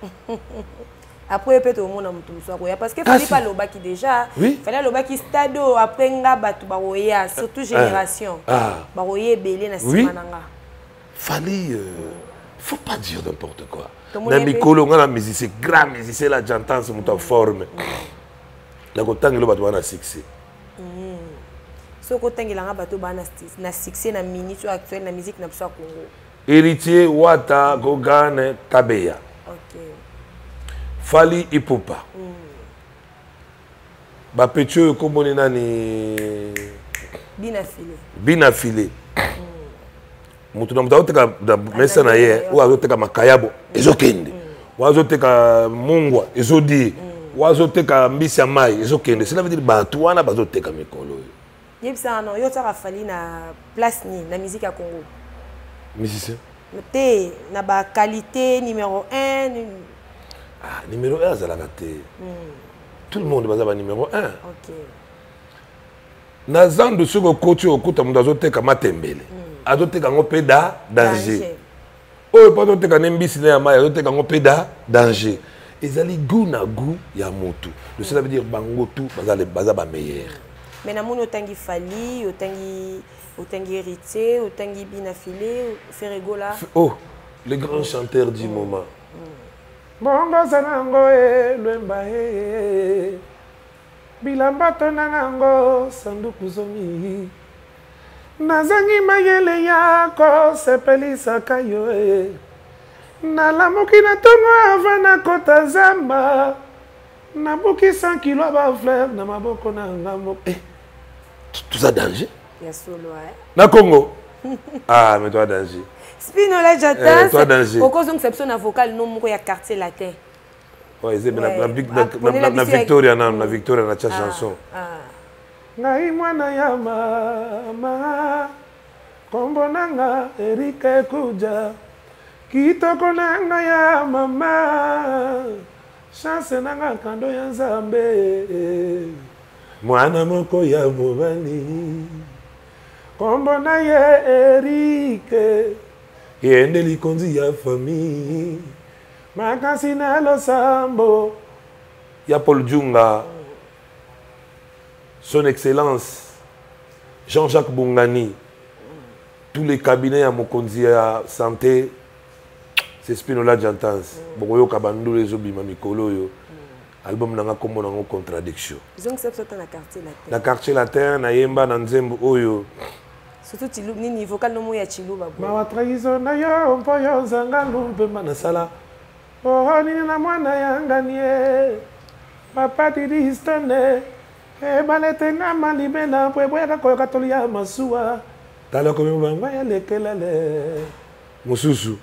Après peut-être au monde mutu sokoya parce que fali pas loba qui déjà. Fallait loba qui stade après nga batu baroya surtout génération. Baroye belé na simananga. Fallait, euh, faut pas dire n'importe quoi. Nami Kolo, on a musicien, grand musicien, la j'entends ce mot forme. La côté de l'eau, on a succès. Ce côté de l'eau, on a succès dans la minute actuelle, dans la musique, dans le Congo. Héritier, Wata, Gogan, Kabeya. Fali Ipopa. Ba Petio, comme on est nani. Binafilé. Binafilé. Mutu na mutaka da mesa na ye wazo teka makayabo ezokende wazo teka mungwa ezodi wazo teka mbisi ya mai ezokende cela veut dire batu wana bazo teka mikolo yebisa no yo tsaka fali na place ni na musique ya Congo musicien te na ba qualité numéro un ah numéro un ça la te tout le monde baza ba numéro un OK na zando soko coach okuta mundu azoteka matembele azoteka ngo peda danger oyo pa azoteka nembisi na ya mai azoteka ngo peda danger ezali goût na goût ya motu de cela veut dire bango tout bazale baza ba meilleur mais na mono tangi fali otangi otangi héritier otangi binafilé Ferregola oh les grands chanteurs du moment bongo sanango e lwemba e bilamba tonango sanduku zomi nazangi mayele yako sepelisaka yo e nalamuki na tongo avana kota zamba nabuki cent kilo ba fleur na maboko na ngambo eh tout ça danger ya solo eh na Congo ah mais toi danger Spino la jata eh, toi danger au cause conception na vocal no moko ya quartier latin ouais c'est na na na Victoria na na Victoria na cha chanson ah ngai mwana ya mama kombo nanga Erika kuja kitoko nanga ya mama chance nanga kando ya Nzambe mwana moko ya mobali kombo na ye Erike yende likonzi ya famille makasi na losambo ya Paul Djunga son excellence Jean-Jacques Bongani tous les cabinets à mokonzi ya santé c'est Spinola Jantans bokoyo kabandou les obima mikolo yo album nanga kombo nango contradiction donc c'est ça na quartier latin na quartier latin na yemba na nzembo oyo surtout tilu nini vocal no mo ya chiluba bo ma trahison na yo mpo yo zanga lumpe mana sala oh nini na mwana yanga nie papa didi istone e balete nga malibe na pwe pwe ka koyo katoli ya masuwa tala ko mbamba ya lekelale mususu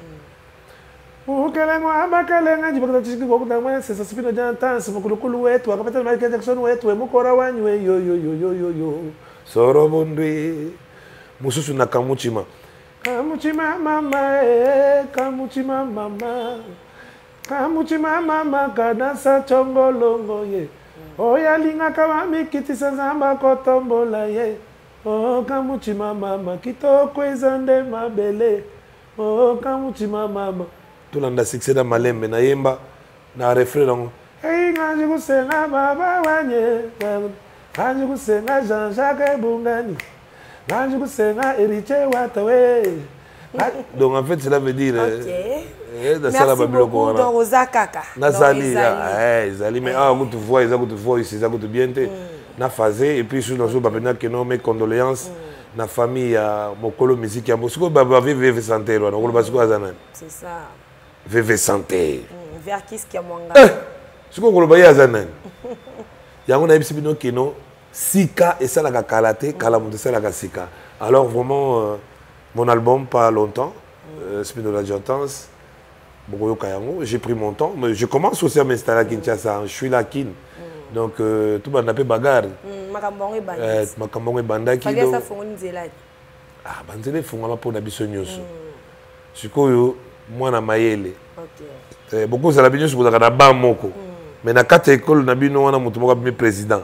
ukelengo abakelenga jibaka tshiki ko kutama sesa Spinola Jantans mukulu wetu akapata Michael Jackson wetu mukora wanywe yo yo yo yo yo yo soro bondwe mususu na kamuchima kamuchima mama eh kamuchima mama kamuchima mama kadasa chongolongo ye oya linga kama mikiti sazamba kotombola ye oh kamuchima mama kitoko ezande mabele oh kamuchima mama tulanda succès da malembe na yemba na refrain longo hey ngaji kusenga baba wanye ngaji kusenga Jean-Jacques Bongani ngaji kusenga Erike Watawe donc en fait cela veut dire ok merci beaucoup donc Rosa Kaka nazali eh zali mais ah tu vois ils ont tu vois ici ça tu bien te na phasé et puis sur nos jours bapena que non mes condoléances na famille ya mokolo musique ya mosiko baba vive santé wana ngolo basiko azana c'est ça vive santé vers qui ce qui a mwanga siko ngolo baye azana yango na ibisi bino kino sika et ça la kalate kala mutu ça la sika alors vraiment euh, mon album pas longtemps euh, Spinola Jantans beaucoup kayango j'ai pris mon temps mais je commence aussi à m'installer à Kinshasa je suis là kin donc euh, tout le monde a fait bagarre makambongo bandaki makambongo bandaki donc ça fongoni nzela ah banzele fongama pour na biso nyonso sikoyo mwana mayele ok beaucoup ça la binyo sur na ba moko mais na kata école na bino wana mutu moko bimi président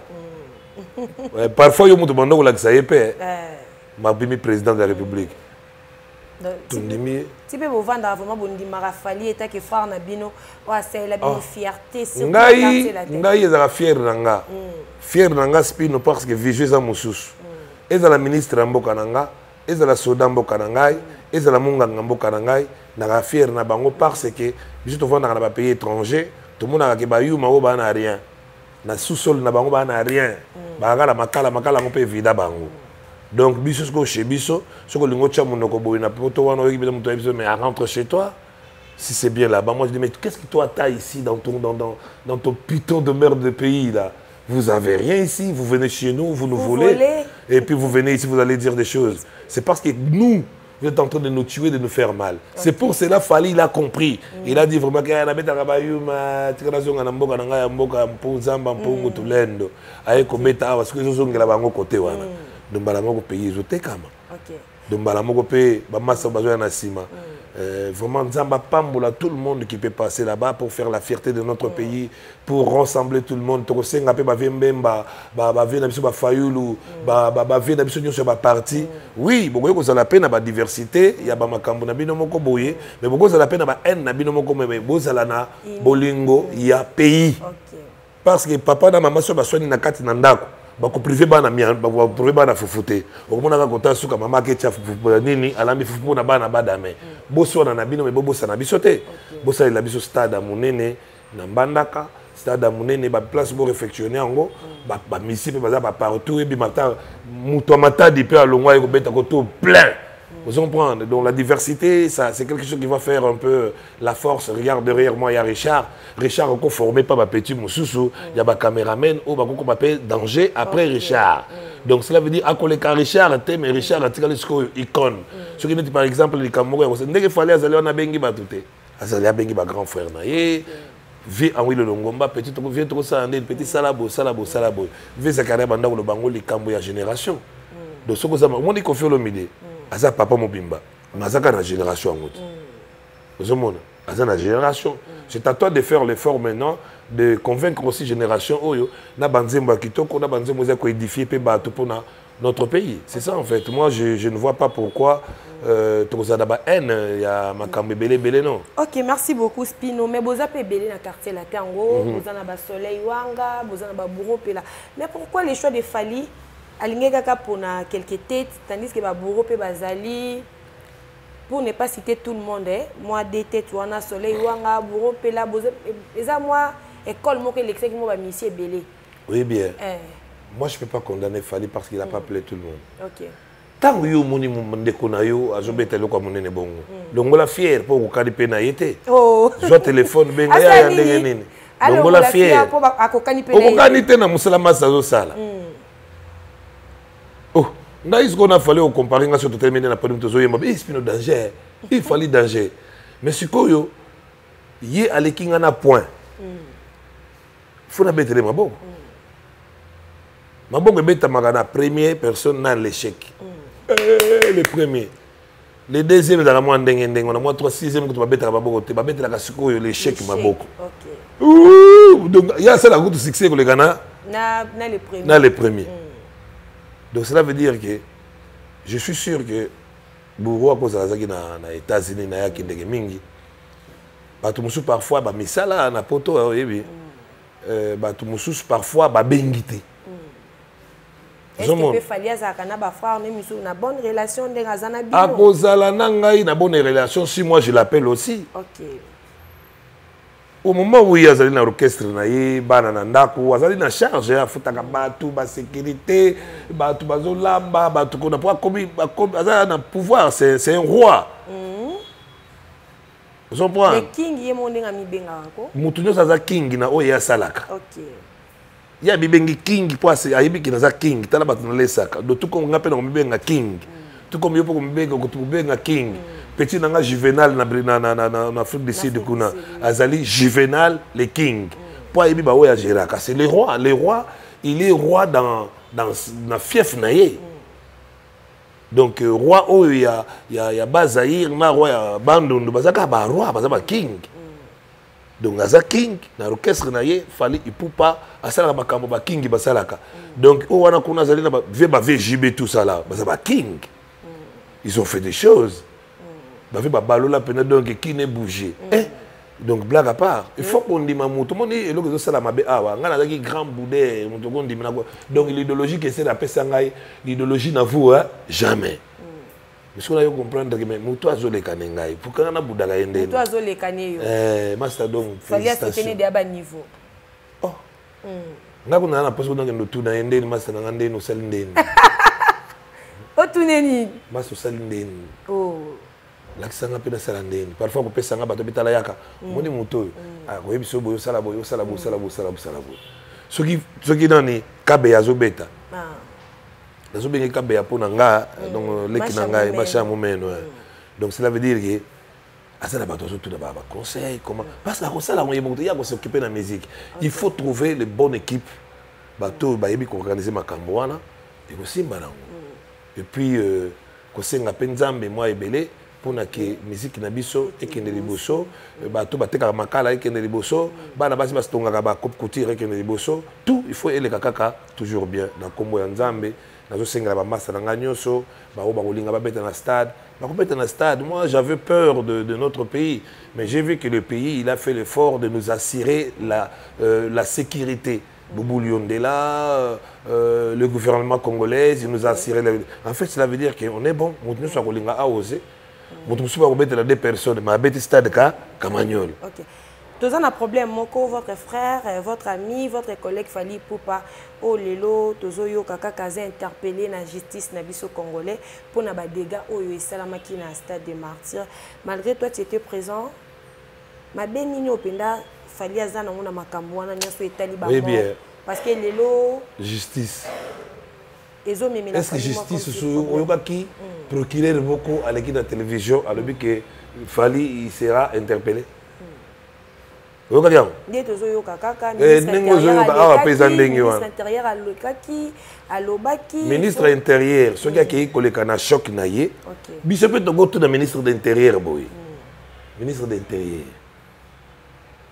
parfois yo mutu bando la ça yepé ma bimi président de la république tundimi tipe bo vanda vraiment bondi marafali eta ke frère na bino wa c'est la bino fierté sur ngai ngai ezala fier nanga fier nanga Spino parce que visuel za mususu ezala ministre mboka nanga ezala soda mboka nangai ezala munganga mboka nangai na fier na bango parce que biso to vanda na ba pays étranger tout monde a ke ba yuma o ba na rien na sous-sol na bango ba na rien ba kala makala makala ngo pe vida bango donc biso ce chez biso ce que lingo chamuno ko boina poto wana oyi biso muto mais rentre chez toi si c'est bien là-bas moi je dis mais qu'est-ce qui toi t'as ici dans ton dans dans dans ton putain de merde de pays là vous avez rien ici vous venez chez nous vous nous vous volez, volez et puis vous venez ici vous allez dire des choses c'est parce que nous vous êtes en train de nous tuer, de nous faire mal. Okay. C'est pour cela Fally il a compris. Mm. Il a dit vraiment qu'il y a un rabayuma, tikarazo ngana mboka nanga mboka mpuzamba mpungu tulendo. Aye kometa parce que zo ngela bango côté wana. Dombala moko pays zote kama. OK. Dombala moko pe ba massa bazo na sima. Euh, vraiment Nzamba pambola tout le monde qui peut passer là-bas pour faire la fierté de notre mm. pays, pour rassembler tout le monde. Toko senga pe ba vembemba, ba ba vena biso ba fayulu, ba ba ba vena biso nyonso ba parti. Oui, beaucoup ko za la peine ba diversité, ya ba makambo na bino moko boye, mais beaucoup za la peine ba haine na bino moko mais bozala na bolingo ya pays. OK. Parce que papa na maman so ba soini na kati na ndako. Bako privé bana mi bako privé bana fufute okomona ka kota suka mama ke cha fufu nini alambi fufu na bana badame boso na bino me bobosa na biso te bosa la biso stade munene na mbandaka stade munene ba place bo réfectionner yango ba ba misi pe baza ba partout et bi mata muto matadi pe alongwa ko beta ko tout plein. Vous comprenez? Donc la diversité, ça, c'est quelque chose qui va faire un peu la force. Regarde derrière moi, il y a Richard. Richard est formé par ma petit Moussoussou. Il y a ma caméraman ou ma m'appelle danger après okay. Richard. Mm. Donc cela veut dire à coller Richard, mais Richard a tiré le icône. Ce qui dit par exemple les Camerounais, dès qu'il fallait aller on a bengi batouté. Azali a bengi ma grand frère naïe. Vie en oui le longomba petit to vient trop ça petit salabo salabo salabo. Vie Zakaria banda le bango les cambo ya génération. Donc ce que ça on dit qu'on fait le midi. Aza papa mobimba mazaka na génération ngoto ozomona aza na génération C'est à toi de faire l'effort maintenant de convaincre aussi génération oyo na banzembo kitoko na banzembo za ko édifier pe bato pour notre pays. C'est ça en fait. Moi je, je ne vois pas pourquoi euh tozada ba haine ya makambe belé belé non. OK, merci beaucoup Spino. Mais boza pe belé na quartier la tango, boza na ba soleil wanga, boza na ba bourreau pe là. Mais pourquoi les choix de Fally aligné kaka pona quelques têtes tandis que ba bourreau pe bazali pour ne pas citer tout le monde hein. Moi des têtes wana soleil wanga bourreau pe là boza eza moi école mo que l'excès mo ba monsieur belé. Oui bien. Eh. Moi je peux pas condamner Fally parce qu'il a mm. pas appelé tout le monde. OK. Tant que yo moni ndeko na yo azobeta loko monene bongo. Donc la fière pour ko kali pe na yete. Oh. Jo téléphone benga ya ndenge nini. Donc la fière pour akokani pe na. Okokani te na musala masazo sala. Oh, na isko na Fally au comparer nga sur tout terminer na podium tozo yema. Il Spino danger. Il Fally danger. Mais sikoyo yé alekinga na point. Faut na betele maboko. Maboko beta magana première personne dans l'échec. Eh, le premier. Le deuxième dans la moins ndenge ndenge on a moins trois sixième que tu vas beta maboko te ba beta la sikoyo l'échec maboko. OK. Ouh, donc il y a ça la route succès que les Ghana na na les premiers. Na les premiers. Donc cela veut dire que je suis sûr que Bourreau à cause de la na na États-Unis na yaki ndenge mingi. Bato musu parfois ba misala na poto oyebi. Euh bato musu parfois ba bengité. Est-ce que peut Fally azaka na ba frère même sur une bonne relation ndenge zana bino? A kozala na ngai na bonne relation si moi je l'appelle aussi. OK. Au moment où il y a dans l'orchestre na ye bana na ndako azali na charge ya futaka batu ba sécurité batu bazolamba batu kona pour comme azali na pouvoir c'est c'est un roi. Vous comprenez? Le king ye mondenga mibenga ko. Mutu nyo sa king na oya salaka. OK. Ya bibengi king po ase ayibi kina za king tala batu na lesaka do tout comme ngapena mibenga king tout comme yopo mibenga ko mibenga king petit nanga juvenal na na na na Afrique du Sud kuna azali juvenal le king po ayibi ba oya geraka c'est le roi le roi il est roi dans dans na fief na ye donc euh, roi o ya ya ya Bazaïr na roi ya Bandundu bazaka ba roi bazaba king. Donc aza king na orchestre na ye Fally ipupa asala makambo ba king basalaka. Donc o wana kuna zali na ba ve ba V J B tout ça là ba ba king. Ils ont fait des choses. Ba ve ba balola pena donc qui ne bouger. Eh donc blague à part, il faut qu'on dise mamu tout le monde et le que ça la mabe awa ngana zaki grand boudé mon to qu'on dit donc l'idéologie que c'est la pesangai l'idéologie na vous hein jamais. Parce qu'on a eu comprendre que mais toi zo le kanengai pour kana buda ga yende toi zo le kaneyo eh master donc Fally a soutenir de bas niveau oh ngako na na poso donc ndo tuna yende ni master na ndeni no sel ndeni o tuneni master sel ndeni oh la kisanga pe na sala ndeni parfois ko pesa nga bato bitala yaka moni muto ah ko yebiso boyo sala boyo sala boyo sala boyo sala boyo sala boyo soki soki nani kabe ya zo beta ah nazo bengi kabe ya pona nga donc leki na ngai macha momeno donc cela veut dire que asala bato zo tout na ba conseil comment parce que ça là on est ya ko s'occuper de la musique il faut trouver les bonnes équipes bato ba yebi ko organiser makambo wana et ko simba na et puis ko senga penzambe moi ebele pona que musique na biso ekende liboso bato bateka makala ekende liboso bana basi bastonga ba coupe couture ekende liboso tout il faut ele kaka toujours bien na kombo ya nzambe nazo senga ba massa na nganyoso ba o ba kolinga ba beta na stade ba ko beta na stade. Moi j'avais peur de, de notre pays mais j'ai vu que le pays il a fait l'effort de nous assurer la euh, la sécurité. Boubou Liondela, euh, le gouvernement congolais, il nous a assuré la... En fait cela veut dire qu'on est bon, nous sommes kolinga a osé. Nous sommes beta deux personnes mais beta stade ka Kamagnol. OK. Tous un problème moko votre frère, votre ami, votre collègue Fally Ipupa o lelo tozoyo kaka kaza interpellé na justice na biso congolais pour na ba dégâts oyo esalamaki na stade des martyrs. Malgré toi tu étais présent. Ma benini openda Fally azana mona makambo wana nyaso etali ba. Oui bien. Parce que lelo justice. Ezo memela. Est-ce que justice sur oyokaki procureur beaucoup à l'équipe de la télévision a le but que Fally il sera interpellé. Oyoka diamo. Ndeto zo yoka kaka ministre intérieur alokaki alobaki ministre intérieur soki akei koleka na choc na ye biso pe togo tout na ministre d'intérieur boy ministre d'intérieur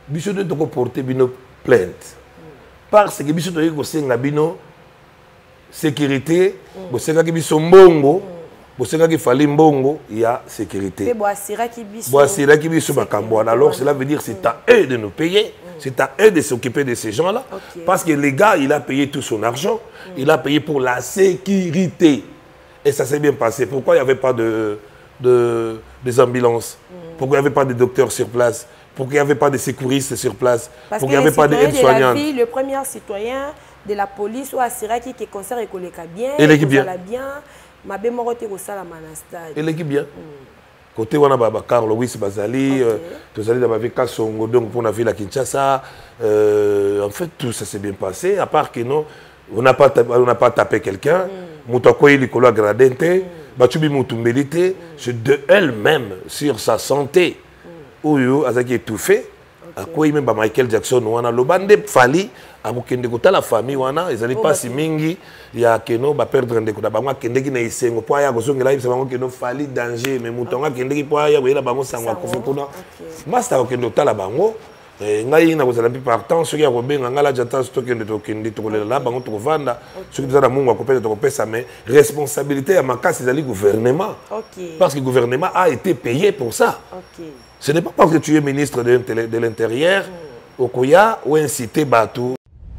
biso de toko porter bino plainte parce que biso toyi ko senga bino sécurité bo senga ki biso mbongo bo senga ki fali mbongo ya sécurité bo asira ki biso bo asira ki biso makambo alors cela veut dire c'est à eux de nous payer, c'est à eux de s'occuper de ces gens là okay. Parce que les gars il a payé tout son argent, il a payé pour la sécurité et ça s'est bien passé. Pourquoi il n'y avait pas de, de des ambulances, pourquoi il n'y avait pas de docteurs sur place, pourquoi il n'y avait pas de sécuristes sur place, parce pourquoi il n'y avait pas d'aides-soignantes. Le premier citoyen de la police ou asira qui est concert et collègue bien et l'équipe bien ma bémoroté au salama na stade et l'équipe bien côté wana baba Carlo Wiss Bazali tous allés dans ma vie Kasongo donc pour la ville à Kinshasa en fait tout ça s'est bien passé à part que non on n'a pas on n'a pas tapé quelqu'un mutako il kolo gradente batubi mutumbelité c'est de elle-même sur sa santé oyo azaki étouffé à quoi même Michael Jackson wana lobande fali abukende kota la famille wana ezali pasi mingi ya keno ba perdre ndeko da bango kende ki na isengo po ya kozongela ibisa bango keno fali danger mais mutonga kende ki po ya boyela bango sangwa kofi kuna master okende tala bango ngai na kozala mpi partant soki ya kobenga ngala jata stokende tokende tokolela la bango tokovanda soki tozala mungu akopesa tokopesa mais responsabilité ya makasi ezali gouvernement parce que le gouvernement a été payé pour ça. Ce n'est pas parce que tu es ministre de l'Intérieur Okoya ou incité Batou.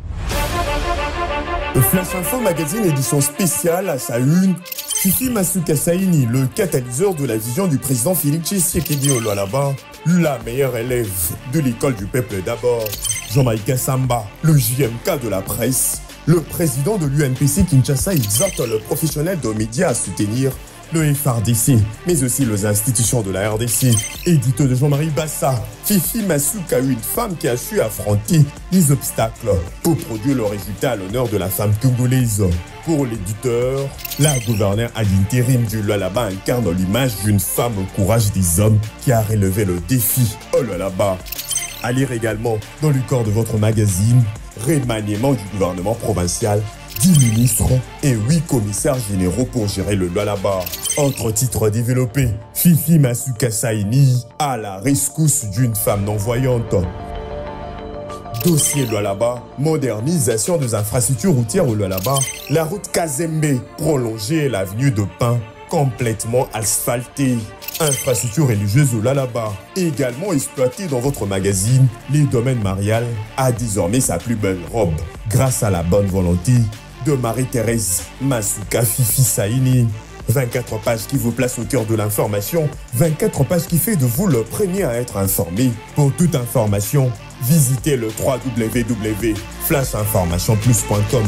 Flash Info Magazine édition spéciale à sa une. Fifi Masuka Saini, le catalyseur de la vision du président Félix Tshisekedi au Lualaba, la meilleure élève de l'école du peuple d'abord. Jean-Michel Samba, le J M K de la presse. Le président de l'U N P C Kinshasa exhorte le professionnel de médias à soutenir le F R D C, mais aussi les institutions de la R D C. Édito de Jean-Marie Bassa, Fifi Masuka, une femme qui a su affronter les obstacles pour produire le résultat à l'honneur de la femme congolaise. Pour l'éditeur, la gouverneure à l'intérim du Lualaba incarne l'image d'une femme au courage des hommes qui a relevé le défi au Lualaba. À lire également dans le corps de votre magazine, remaniement du gouvernement provincial, dix ministres et huit commissaires généraux pour gérer le Lualaba. Autre titre développé, Fifi Masuka Saini à la rescousse d'une femme non-voyante. Dossier Lualaba, modernisation des infrastructures routières au Lualaba, la route Kazembe prolongée, l'avenue de Pin complètement asphaltée. Infrastructure religieuse au Lualaba, également exploitée dans votre magazine, les domaines marial a désormais sa plus belle robe, grâce à la bonne volonté de Marie-Thérèse Masuka Fifi Saini. vingt-quatre pages qui vous placent au cœur de l'information, vingt-quatre pages qui fait de vous le premier à être informé. Pour toute information, visitez le w w w point flash information plus point com.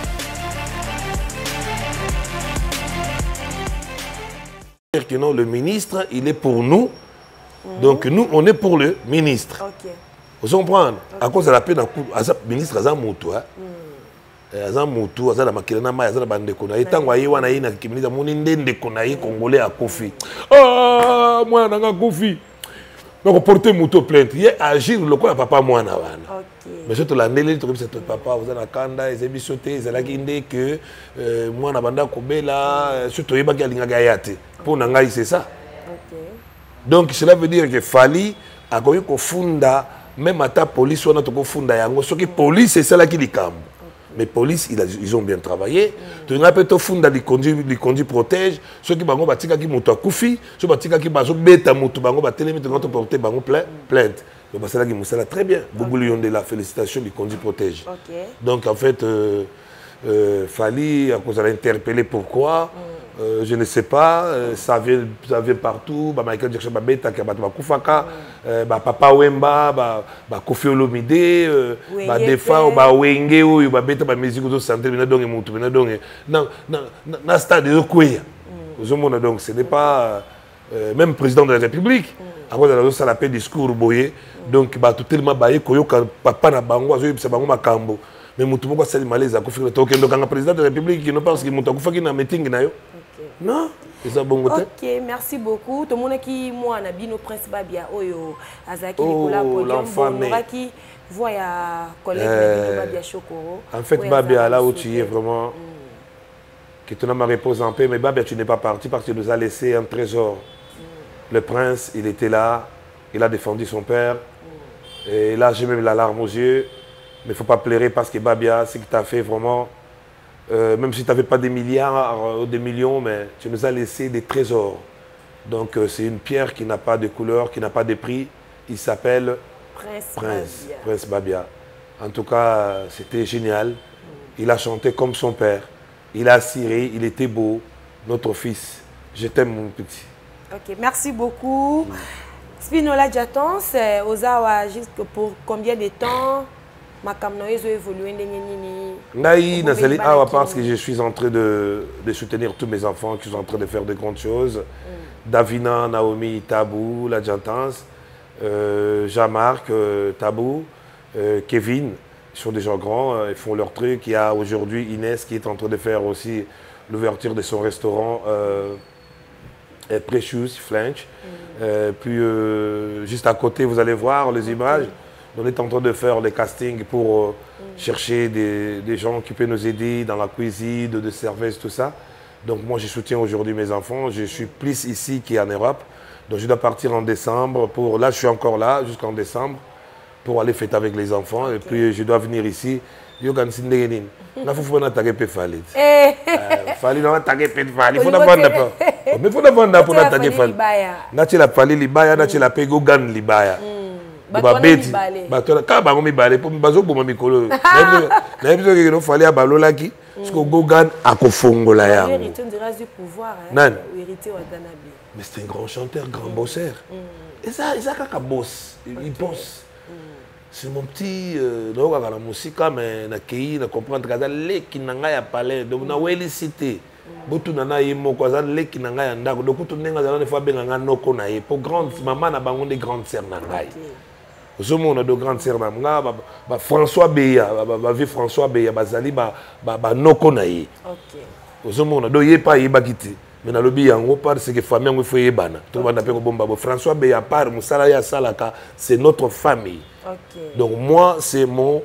Que non, le ministre, il est pour nous. Mmh. Donc nous, on est pour le ministre. Okay. Vous comprenez? Okay. À cause de la peine, le ministre a un moutou. Aza mutu aza na makila na mai aza na bandeko na etango ayi wana yi na kimiliza moni ndeko na yi congolais a kofi ah mwana nga kofi donc porter mutu plainte ye agir lokola papa mwana wana mais surtout la ndele to comme c'est papa vous na kanda ezebi sauter ezalaki nde que mwana banda kobela surtout yeba ki alinga gayate pour na ngai c'est ça. Donc cela veut dire que fali akoyi ko funda même ata police wana to ko funda yango soki police c'est cela qui likambo. Mais police, ils ont bien travaillé. Tu n'as pas tout fond dans les conduits, les conduits protègent. Ceux qui bango batika qui montent à Koufi, ceux qui qui bazo bêta montent bango batélé mais tu vas te porter bango plainte. Donc c'est là qui moussa très bien. Beaucoup lui ont de la félicitation, les conduits protègent. Donc en fait, euh, euh, Fali, à cause de l'interpeller pourquoi, euh, je ne sais pas. Euh, ça vient, ça vient partout. Bah Michael Jackson, bah bêta, bah bah Koufaka, bah Papa Wemba, bah bah Kofi Olomide, bah Defa, bah Wenge ou bah bêta, bah musique au centre, mais donc et mais donc non non non stade de quoi. Vous avez donc ce n'est pas euh, même président de la République. À cause de la ça l'appelle discours boyé. Donc bah tout tellement baillé koyo papa na bango azo yebisa bango makambo. Mais mutu moko sali malaise akufika to kendo kanga président de la République qui ne pense que mutu akufaki na meeting na yo. Non, c'est ça bon côté. OK, merci beaucoup. Tout le monde qui moi na bino prince Babia oyo azaki oh, Nicolas Podium bon qui voya collègue euh, Babia Chokoro. En fait ouais, Babia là où tu es vraiment que tu n'as ma repose en paix mais Babia tu n'es pas parti parce qu'il nous a laissé un trésor. Mm. Le prince, il était là, il a défendu son père. Mm. Et là, j'ai même la larme aux yeux. Mais il ne faut pas pleurer parce que Babia, ce que tu as fait vraiment, euh, même si tu n'avais pas des milliards ou des millions, mais tu nous as laissé des trésors. Donc euh, c'est une pierre qui n'a pas de couleur, qui n'a pas de prix. Il s'appelle Prince, Prince, Babia. Prince Babia. En tout cas, c'était génial. Il a chanté comme son père. Il a assuré, il était beau. Notre fils, je t'aime mon petit. Ok, merci beaucoup. Spinola Jatons, Ozawa, juste pour combien de temps Makamno a évolué? Naï, Nazali Awa, parce que je suis en train de, de soutenir tous mes enfants qui sont en train de faire de grandes choses. Mm. Davina, Naomi, Tabou, la Jatons, euh, Jean-Marc, euh, Tabou, euh, Kevin, ils sont des gens grands, euh, ils font leur truc. Il y a aujourd'hui Inès qui est en train de faire aussi l'ouverture de son restaurant. Euh, Precious, Flanch. Mm. Euh, puis euh, juste à côté, vous allez voir les images. On est en train de faire les castings pour euh, mm. chercher des, des gens qui peuvent nous aider dans la cuisine, de service, tout ça. Donc moi, je soutiens aujourd'hui mes enfants. Je suis plus ici qu'en Europe. Donc je dois partir en décembre. Pour, là, je suis encore là jusqu'en décembre pour aller fêter avec les enfants. Okay. Et puis je dois venir ici. Yo kan sindegeni na fufu na tage pe fali fali na tage pe fali faut vendre pas mais faut vendre pour na tage fali na tela fali libaya na tela pe go gan libaya ba beti ba to ka ba ngomi bale po bazo boma mikolo na biso ke no fali abalola ki parce go gan akofongola ya hérité on dirait du pouvoir hérité wa Danabi mais c'est un grand chanteur grand bosseur et ça ça ka boss il bosse. C'est mon petit, non, on a la musique, mais na kei, na comprendre que les qui n'ont ya palais, donc na weli cité, beaucoup nana yemo quoi, ça les qui n'ont ya ndago, donc tout n'est pas des fois ben nanga noko na ye, pour grande maman na bangon des grandes sœurs nangai. Au moment on a de grandes sœurs nanga, ba François Beya, ba vie François Beya, ba zali ba ba noko na ye. Ok. Au moment on a do ye pas ye ba kiti. Mais dans le lobby, on parle c'est que famille on fait yebana. Tout le monde appelle bomba. François Beya part, musala ya salaka, c'est notre famille. Okay. Donc moi, c'est mon,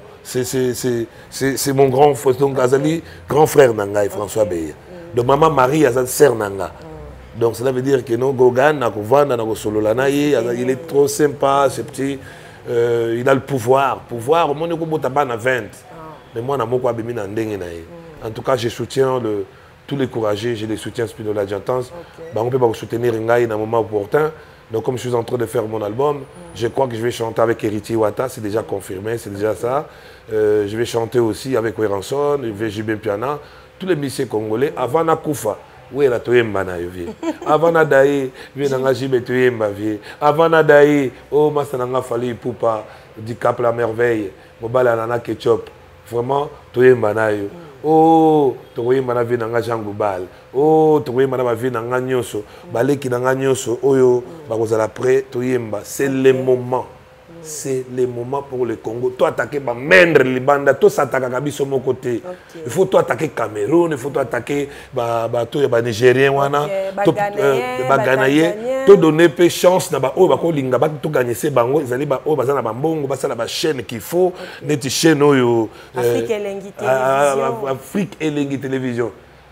c'est mon grand frère, donc Azali, grand frère Nanga et François okay. Beya. Mm. Donc maman Marie, Azali, sœur Nanga. Mm. Donc cela veut dire que non, Gogan, Nakovana, Nakosololanaye, mm. il est trop sympa, ce petit, euh, il a le pouvoir. Pouvoir, moi, je suis vingt. Mais moi, je suis vingt. En tout cas, je soutiens le, tous les courageux, je les soutiens Spinola Jatons. Okay. Bah, on peut pas soutenir Ngaï dans un moment opportun. Donc comme je suis en train de faire mon album, mm. je crois que je vais chanter avec Héritier Wata, c'est déjà confirmé, c'est déjà ça. Euh, je vais chanter aussi avec Weranson, Vejibem Piana, tous les musiciens congolais, avant Nakoufa. Oui, la toyemba na yovi. Avant na daï, vi nanga jibe toyemba vi. Avant na daï, oh masa nanga fali poupa, du Cap la merveille, mobala nana ketchup. Vraiment toyemba na yo. Oh, toyemba na vi nanga jangubal. Oh, toyemba na vi nanga nyoso. Baleki nanga nyoso oyo bakozala prêt toyemba. C'est le moment. C'est le moment pour le Congo. Toi attaquer ba mendre libanda, toi s'attaquer kabiso mon côté. Okay. Il faut toi attaquer Cameroun, il faut toi attaquer ba ba toi ba Nigérien wana, ba Ghanéen, ba Ghanéen, te donner peu chance na ba o ba ko linga ba to gagner ces bango, ils allaient ba o ba za na ba mbongo, ba ça la ba chaîne qu'il faut, net chaîne oyo Afrique Elengi télévision. Afrique Elengi télévision.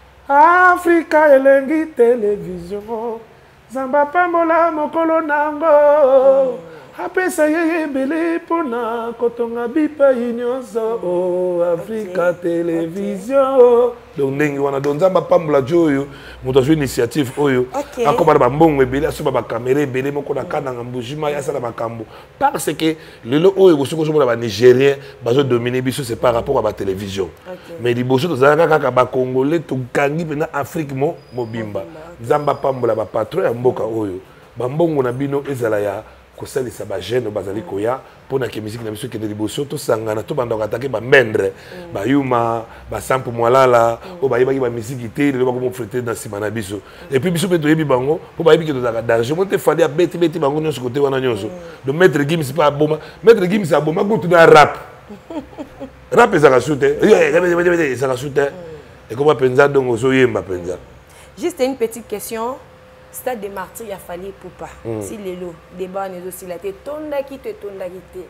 Africa Elengi télévision. Zamba pambola mokolo nango. Apesa yeye bele pona kotonga bipa inyonso oh Africa Télévision. Donc ndenge wana donc nzamba pambola joyo moto azwi initiative oyo akoma ba mbongo ebele asoba ba caméra ebele moko na kana ngambujima ya sala makambo parce que lelo oyo kosoko so ba Nigérien bazo dominer biso c'est par rapport à ba télévision. Mais liboso tozala kaka ba congolais to kangi pena Afrique mo mobimba nzamba pambola ba patron ya mboka oyo ba mbongo na bino ezala ya kosalisa ba jeune bazali koya pona ke musique na biso ke de liboso to sangana to banda attaquer ba mendre ba yuma ba sample mwalala o ba yeba ba musique te le ba ko friter dans simana biso et puis biso beto yebi bango po ba yebi ke to daga danger monte fali a beti beti bango nyonso côté wana nyonso do maître Gims pas boma maître Gims a boma go to na rap rap ezaka soute ezaka soute et comment penza donc ozo yemba penza. Juste une petite question. Stade de martyrs, il a fallu pour pas. Mm. Si les lots, des bannes aussi, la tête, tonda qui te tonda qui te.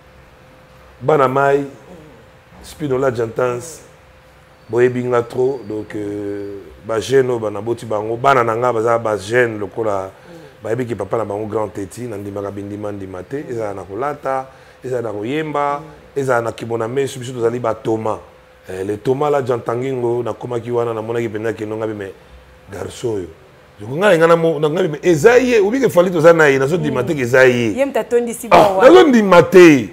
Banamai, Spinola Jatons, boye binga trop, donc, bah, jeune, banaboti bango, banananga, baza, bah, jeune, le cola, bah, ebi qui papa na bango grand téti, nandi magabindi mandi maté, et ça na kolata, ezala na koyemba ezala na kimona meso biso tozali batoma le toma la jantangingo nakomaki wana namonaki mpenza kenonga be me garçon oyo ngai nga ngai me eza ye obike fali toza na ye nazondima te ke eza ye ye mutatondisi bawa nazondima te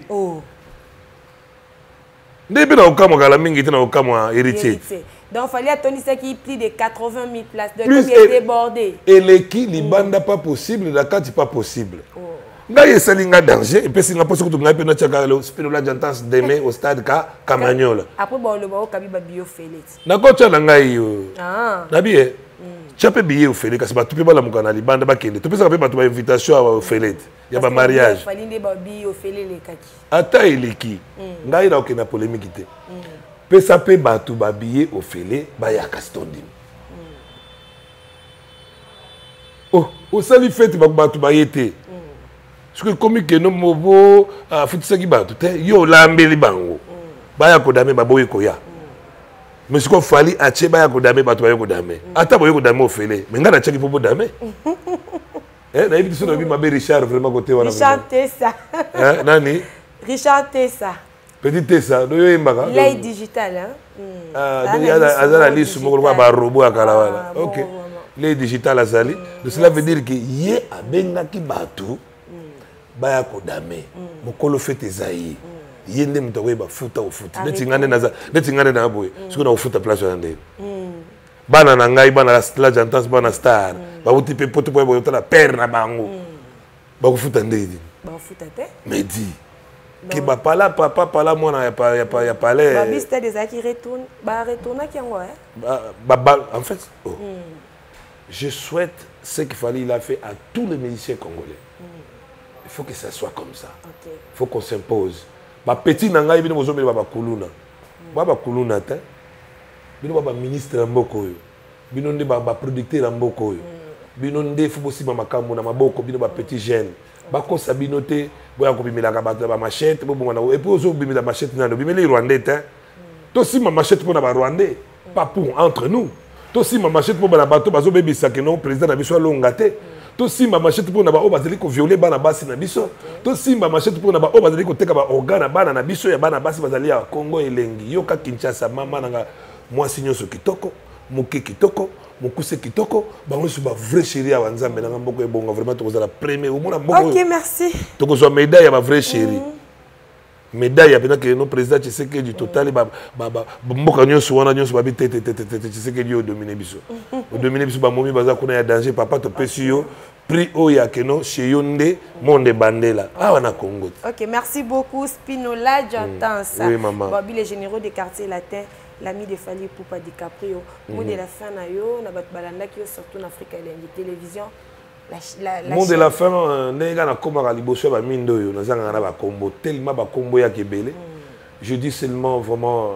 nde mpe na kokamwa kala mingi te na kokamwa héritier donc fallait atondisaki plus de quatre-vingt mille places donc il était débordé eleki libanda pas possible na kati pas possible ngai esali nga danger epesi nga mposo kutu ngai mpe natiaka Spinola Jantance demain au stade ka Kamanyola après baloba okabi babio feleti nakotya na ngai yo nabi e tia mpe biye ofele kasi bato mpe balamuka na libanda bakende topesaka mpe bato bainvitation awa ofelete ya bamariage ata eleki ngai naokenda polémiki te pesa mpe bato babiye ofele bayaka stondimi osali fete bato baye te soki ekomi keno mobo afutisaki bato te yo olambeli bango baya kodame baboyi koya mais sikoyo fali atie baya kodame bato baye kodame ata boye kodame ofele me ngai natiaki mpo bodame nayebi tiso nayebi mabe Richard vraiment kote wana Richard Tessa nani Richard Tessa petit Tessa do yo yembaka l'œil digital aza na lisu moko lokola barobo ya kala wana ok l'œil digital azali donc cela veut dire que ye abengaki bato baya kodame mokolo fete eza ye ye nde moto akoyeba futa ofuti neti nga nde na boye soki na kofuta place wana ndeni bana na ngai bana la Jantance bana star bauti mpe poto po boyotala pere na bango bakofuta ndeni medi ke bapala papa pala mwana ya palais babiste des aki retourne ba retourna qui yango en fait je souhaite ce qu'il fallait il a fait à tous les musiciens congolais. Il faut que ça soit comme ça. Il okay. faut qu'on s'impose. Ma petit nanga bino bozo bino baba kuluna. Baba kuluna te. Bino baba ministre mboko yo. Bino nde baba producteur mboko yo. Bino nde fu bosi mama kambo na maboko bino ba petit jeune. Ba ko sabino te boya ko bimela ka ba machette bo bonga na et puis ozo bimela machette na bimela rwandais te. To si ma machette pour na ba rwandais, pas pour entre nous. To si ma machette pour ba bato bazo bebisa que non président na biso longa te. To simba machette pour na ba o bazali ko violer bana basi na biso to simba machette pour na ba o bazali ko teka ba organe bana na biso ya bana basi bazali ya Congo elengi yoka Kinshasa mama nanga mwasi nyonso kitoko muke kitoko mukuse kitoko bango su ba vrai chéri ya wanzambe nanga mboko ebonga vraiment to kozala premier au mona mboko OK merci to kozwa médaille ya ba vrai chéri médaille ya penaka no président Tshisekedi du total ba ba mboka nyonso wana nyonso ba bitete tete tete Tshisekedi yo dominer biso o dominer biso ba momi baza kuna ya danger papa to pesi yo prix o ya keno chez Yonde monde bandela ah na Congo. OK merci beaucoup Spinola Jantance. Oui maman. Babi les généraux des quartiers latins l'ami de Fally Ipupa DiCaprio mot de la fin na yo na bat balanda ki surtout en Afrique et télévision. La, la, la mot de la fin nega na komaka liboso ba mindo yo nazanga na ba kombo tellement ba kombo ya kebele. Je dis seulement vraiment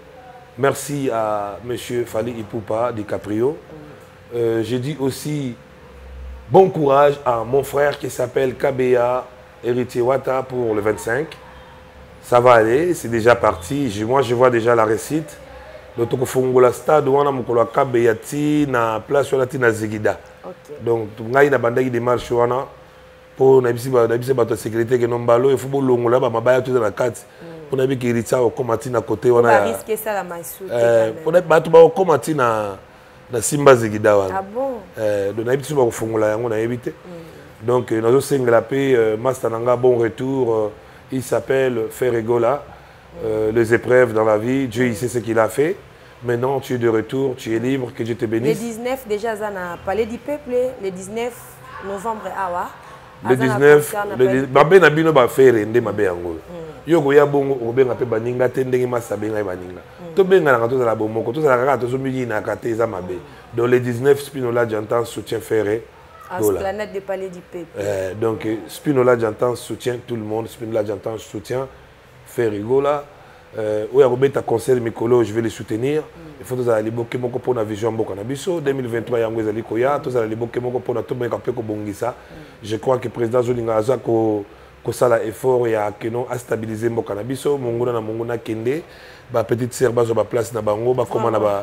merci à monsieur Fally Ipupa DiCaprio. Mm. Euh, je dis aussi bon courage à mon frère qui s'appelle Kabea Héritier Wata pour le vingt-cinq. Ça va aller, c'est déjà parti. Je, moi je vois déjà la récite. Donc tokofongola stade wana mokolo Kabea ti na place wana ti na Zigida. Okay. Donc, ngai na bandaki démarche wana pour na bisi ba na bisi bato sécurité que nombalo il faut bolongola ba mabaya tout dans la carte pour na bi ki ritsa au komati na côté wana ya risque ça la maisute euh pour na bato ba komati na na Simba Zigida wana ah bon euh donc na bisi ba kofongola yango na yebite donc nazo sengela pe master nanga bon retour il s'appelle Ferregola euh, les épreuves dans la vie Dieu il sait ce qu'il a fait. Maintenant, tu es de retour, tu es libre, que Dieu te bénisse. Le dix-neuf, déjà, ça a parlé du peuple. Le dix-neuf novembre, awa. Le dix-neuf, le babé na bino ba faire ndé mabé yango. Yo ko ya bongo o benga pe baninga te ndenge masabe ngai baninga. To benga na to za la bomoko, to za la kaka to so miji na kate za mabé. Donc le dix-neuf Spinola Jantance soutient Ferré. À la planète de parler du peuple. Euh, donc Spinola Jantance soutient tout le monde, Spinola Jantance soutient Ferré Gola. Euh, oui, à concert Mikolo, je vais les soutenir. Il faut que les boke moko pour la vision mboka na biso deux mille vingt-trois yango ezali koya, tous les boke moko pour na to meka pe ko bongisa. Je crois que président Zolinga aza ko ko sala effort ya keno a stabiliser mboka na biso, mongona na mongona kende, ba petite sœur bazo ba place na bango, ba koma na ba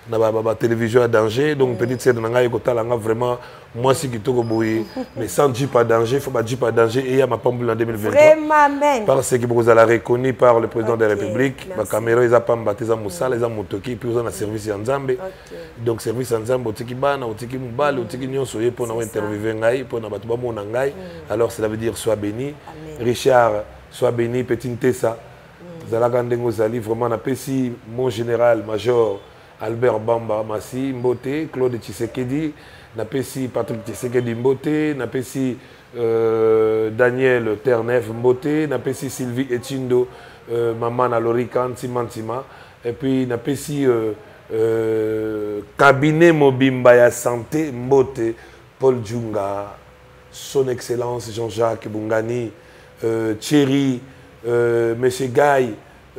na ba ba télévision à danger donc petite sœur na ngai kotala nga vraiment moi si kitoko boye mais sans dire pas danger faut pas dire pas danger et il y a ma pambule en deux mille vingt-trois vraiment amen parce que vous allez reconnu par le président okay. de la République ba caméra ils a pas baptisé musala ils a motoki puis ils ont un service en Nzambe donc service en Nzambe otiki bana otiki mubale otiki nyonso ye pour na interviewer ngai pour na batu ba mona ngai alors cela veut dire sois béni amen. Richard sois béni petit Tessa zalaka ndengo zali vraiment na pesi mon général major Albert Bamba Massi Mbote, Claude Tshisekedi, Napesi Patrick Tshisekedi Mbote, Napesi euh, Daniel Ternev Mbote, Napesi Sylvie Etindo, euh, Maman Alorika Ntimantima, et puis Napesi euh, euh, Cabinet Mobimba ya Santé Mbote, Paul Djunga, Son Excellence Jean-Jacques Bungani, euh, Thierry, euh, Monsieur Gaï,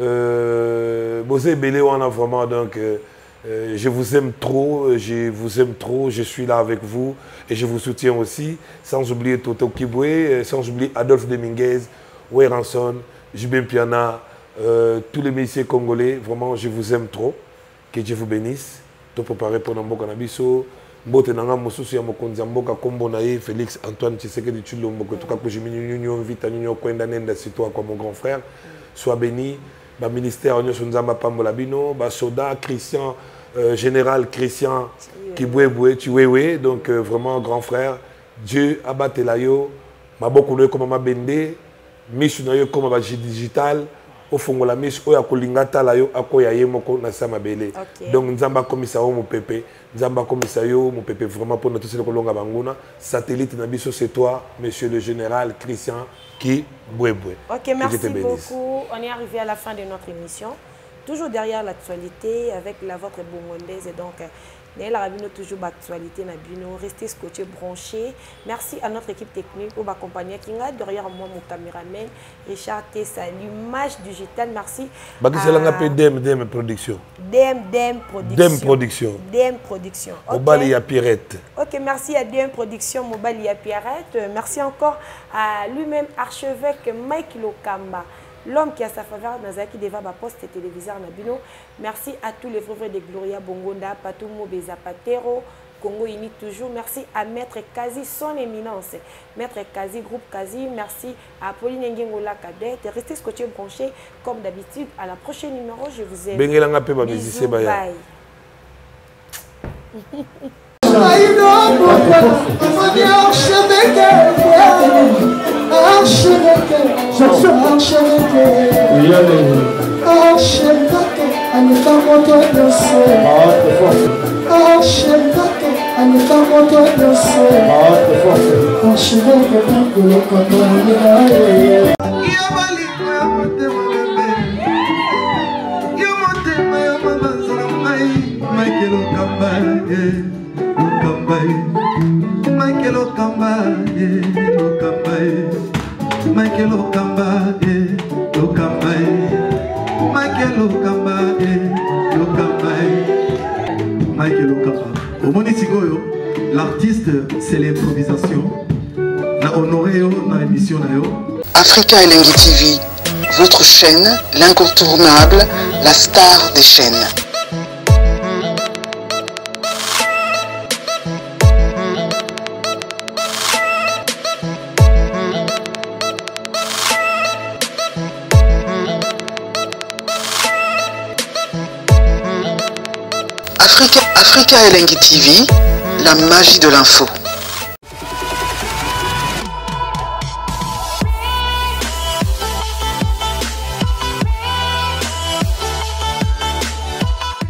euh, Bosé Belé, on a vraiment donc. Euh, Euh, je vous aime trop, je vous aime trop, je suis là avec vous et je vous soutiens aussi. Sans oublier Toto Kibwe, sans oublier Adolphe Dominguez, Weranson, Jubin Piana, euh, tous les messieurs congolais. Vraiment, je vous aime trop. Que Dieu vous bénisse. Tout préparé pour Namboka Nabiso. Mbote nanga mosusu ya mokonzi ya mboka kombo na ye Félix Antoine Tshisekedi Tshilombo que tout cas que je m'union vite à kwenda nenda sitwa kwa mon grand frère. Sois béni. Ba ministère Onyo Sunzamba Pambola Bino, ba soda Christian Euh, général Christian Kibwebwe Chiwewe, donc euh, vraiment grand frère. Dieu abatte la yo, ma beaucoup de comme ma bende, misu na yo comme ma digital, au fond la misu oya kolingata la yo akoya ye moko na sama bele. Donc nzamba komisa o mo pepe, nzamba komisa yo mo pepe vraiment pour notre kolonga banguna. Satellite na biso c'est toi, monsieur le général Christian Kibwebwe. OK, merci beaucoup. On est arrivé à la fin de notre émission. Toujours derrière l'actualité avec la vôtre burundaise et donc Néla Rabino toujours l'actualité Nabino restez scotché branché. Merci à notre équipe technique pour m'accompagner Kinga derrière moi mon caméraman Richard Tessa l'image digitale merci. Baki c'est la P D M D M production. D M D M production. D M production. D M production. Mobali ya Pirette. OK, merci à D M production Mobali ya Pirette. Merci encore à lui-même archevêque Mike Lokamba. L'homme qui a sa faveur dans Zaki Deva poste téléviseur Nabino. Merci à tous les frères de Gloria Bongonda, Patumo Bezapatero, Congo Uni toujours. Merci à Maître Kazi, son éminence. Maître Kazi, groupe Kazi. Merci à Pauline Nguyengola Kadette. Restez scotché branché comme d'habitude. À la prochaine numéro, je vous aime. Bisous, bye. Michael Okamba, Okamba, Michael Okamba, Okamba, Michael Okamba, Okamba, Michael Okamba. Au Monitigoyo, l'artiste, c'est l'improvisation. La honoré dans l'émission. Africa Elengi T V, votre chaîne, l'incontournable, la star des chaînes. Africa, Africa Elengi T V, la magie de l'info.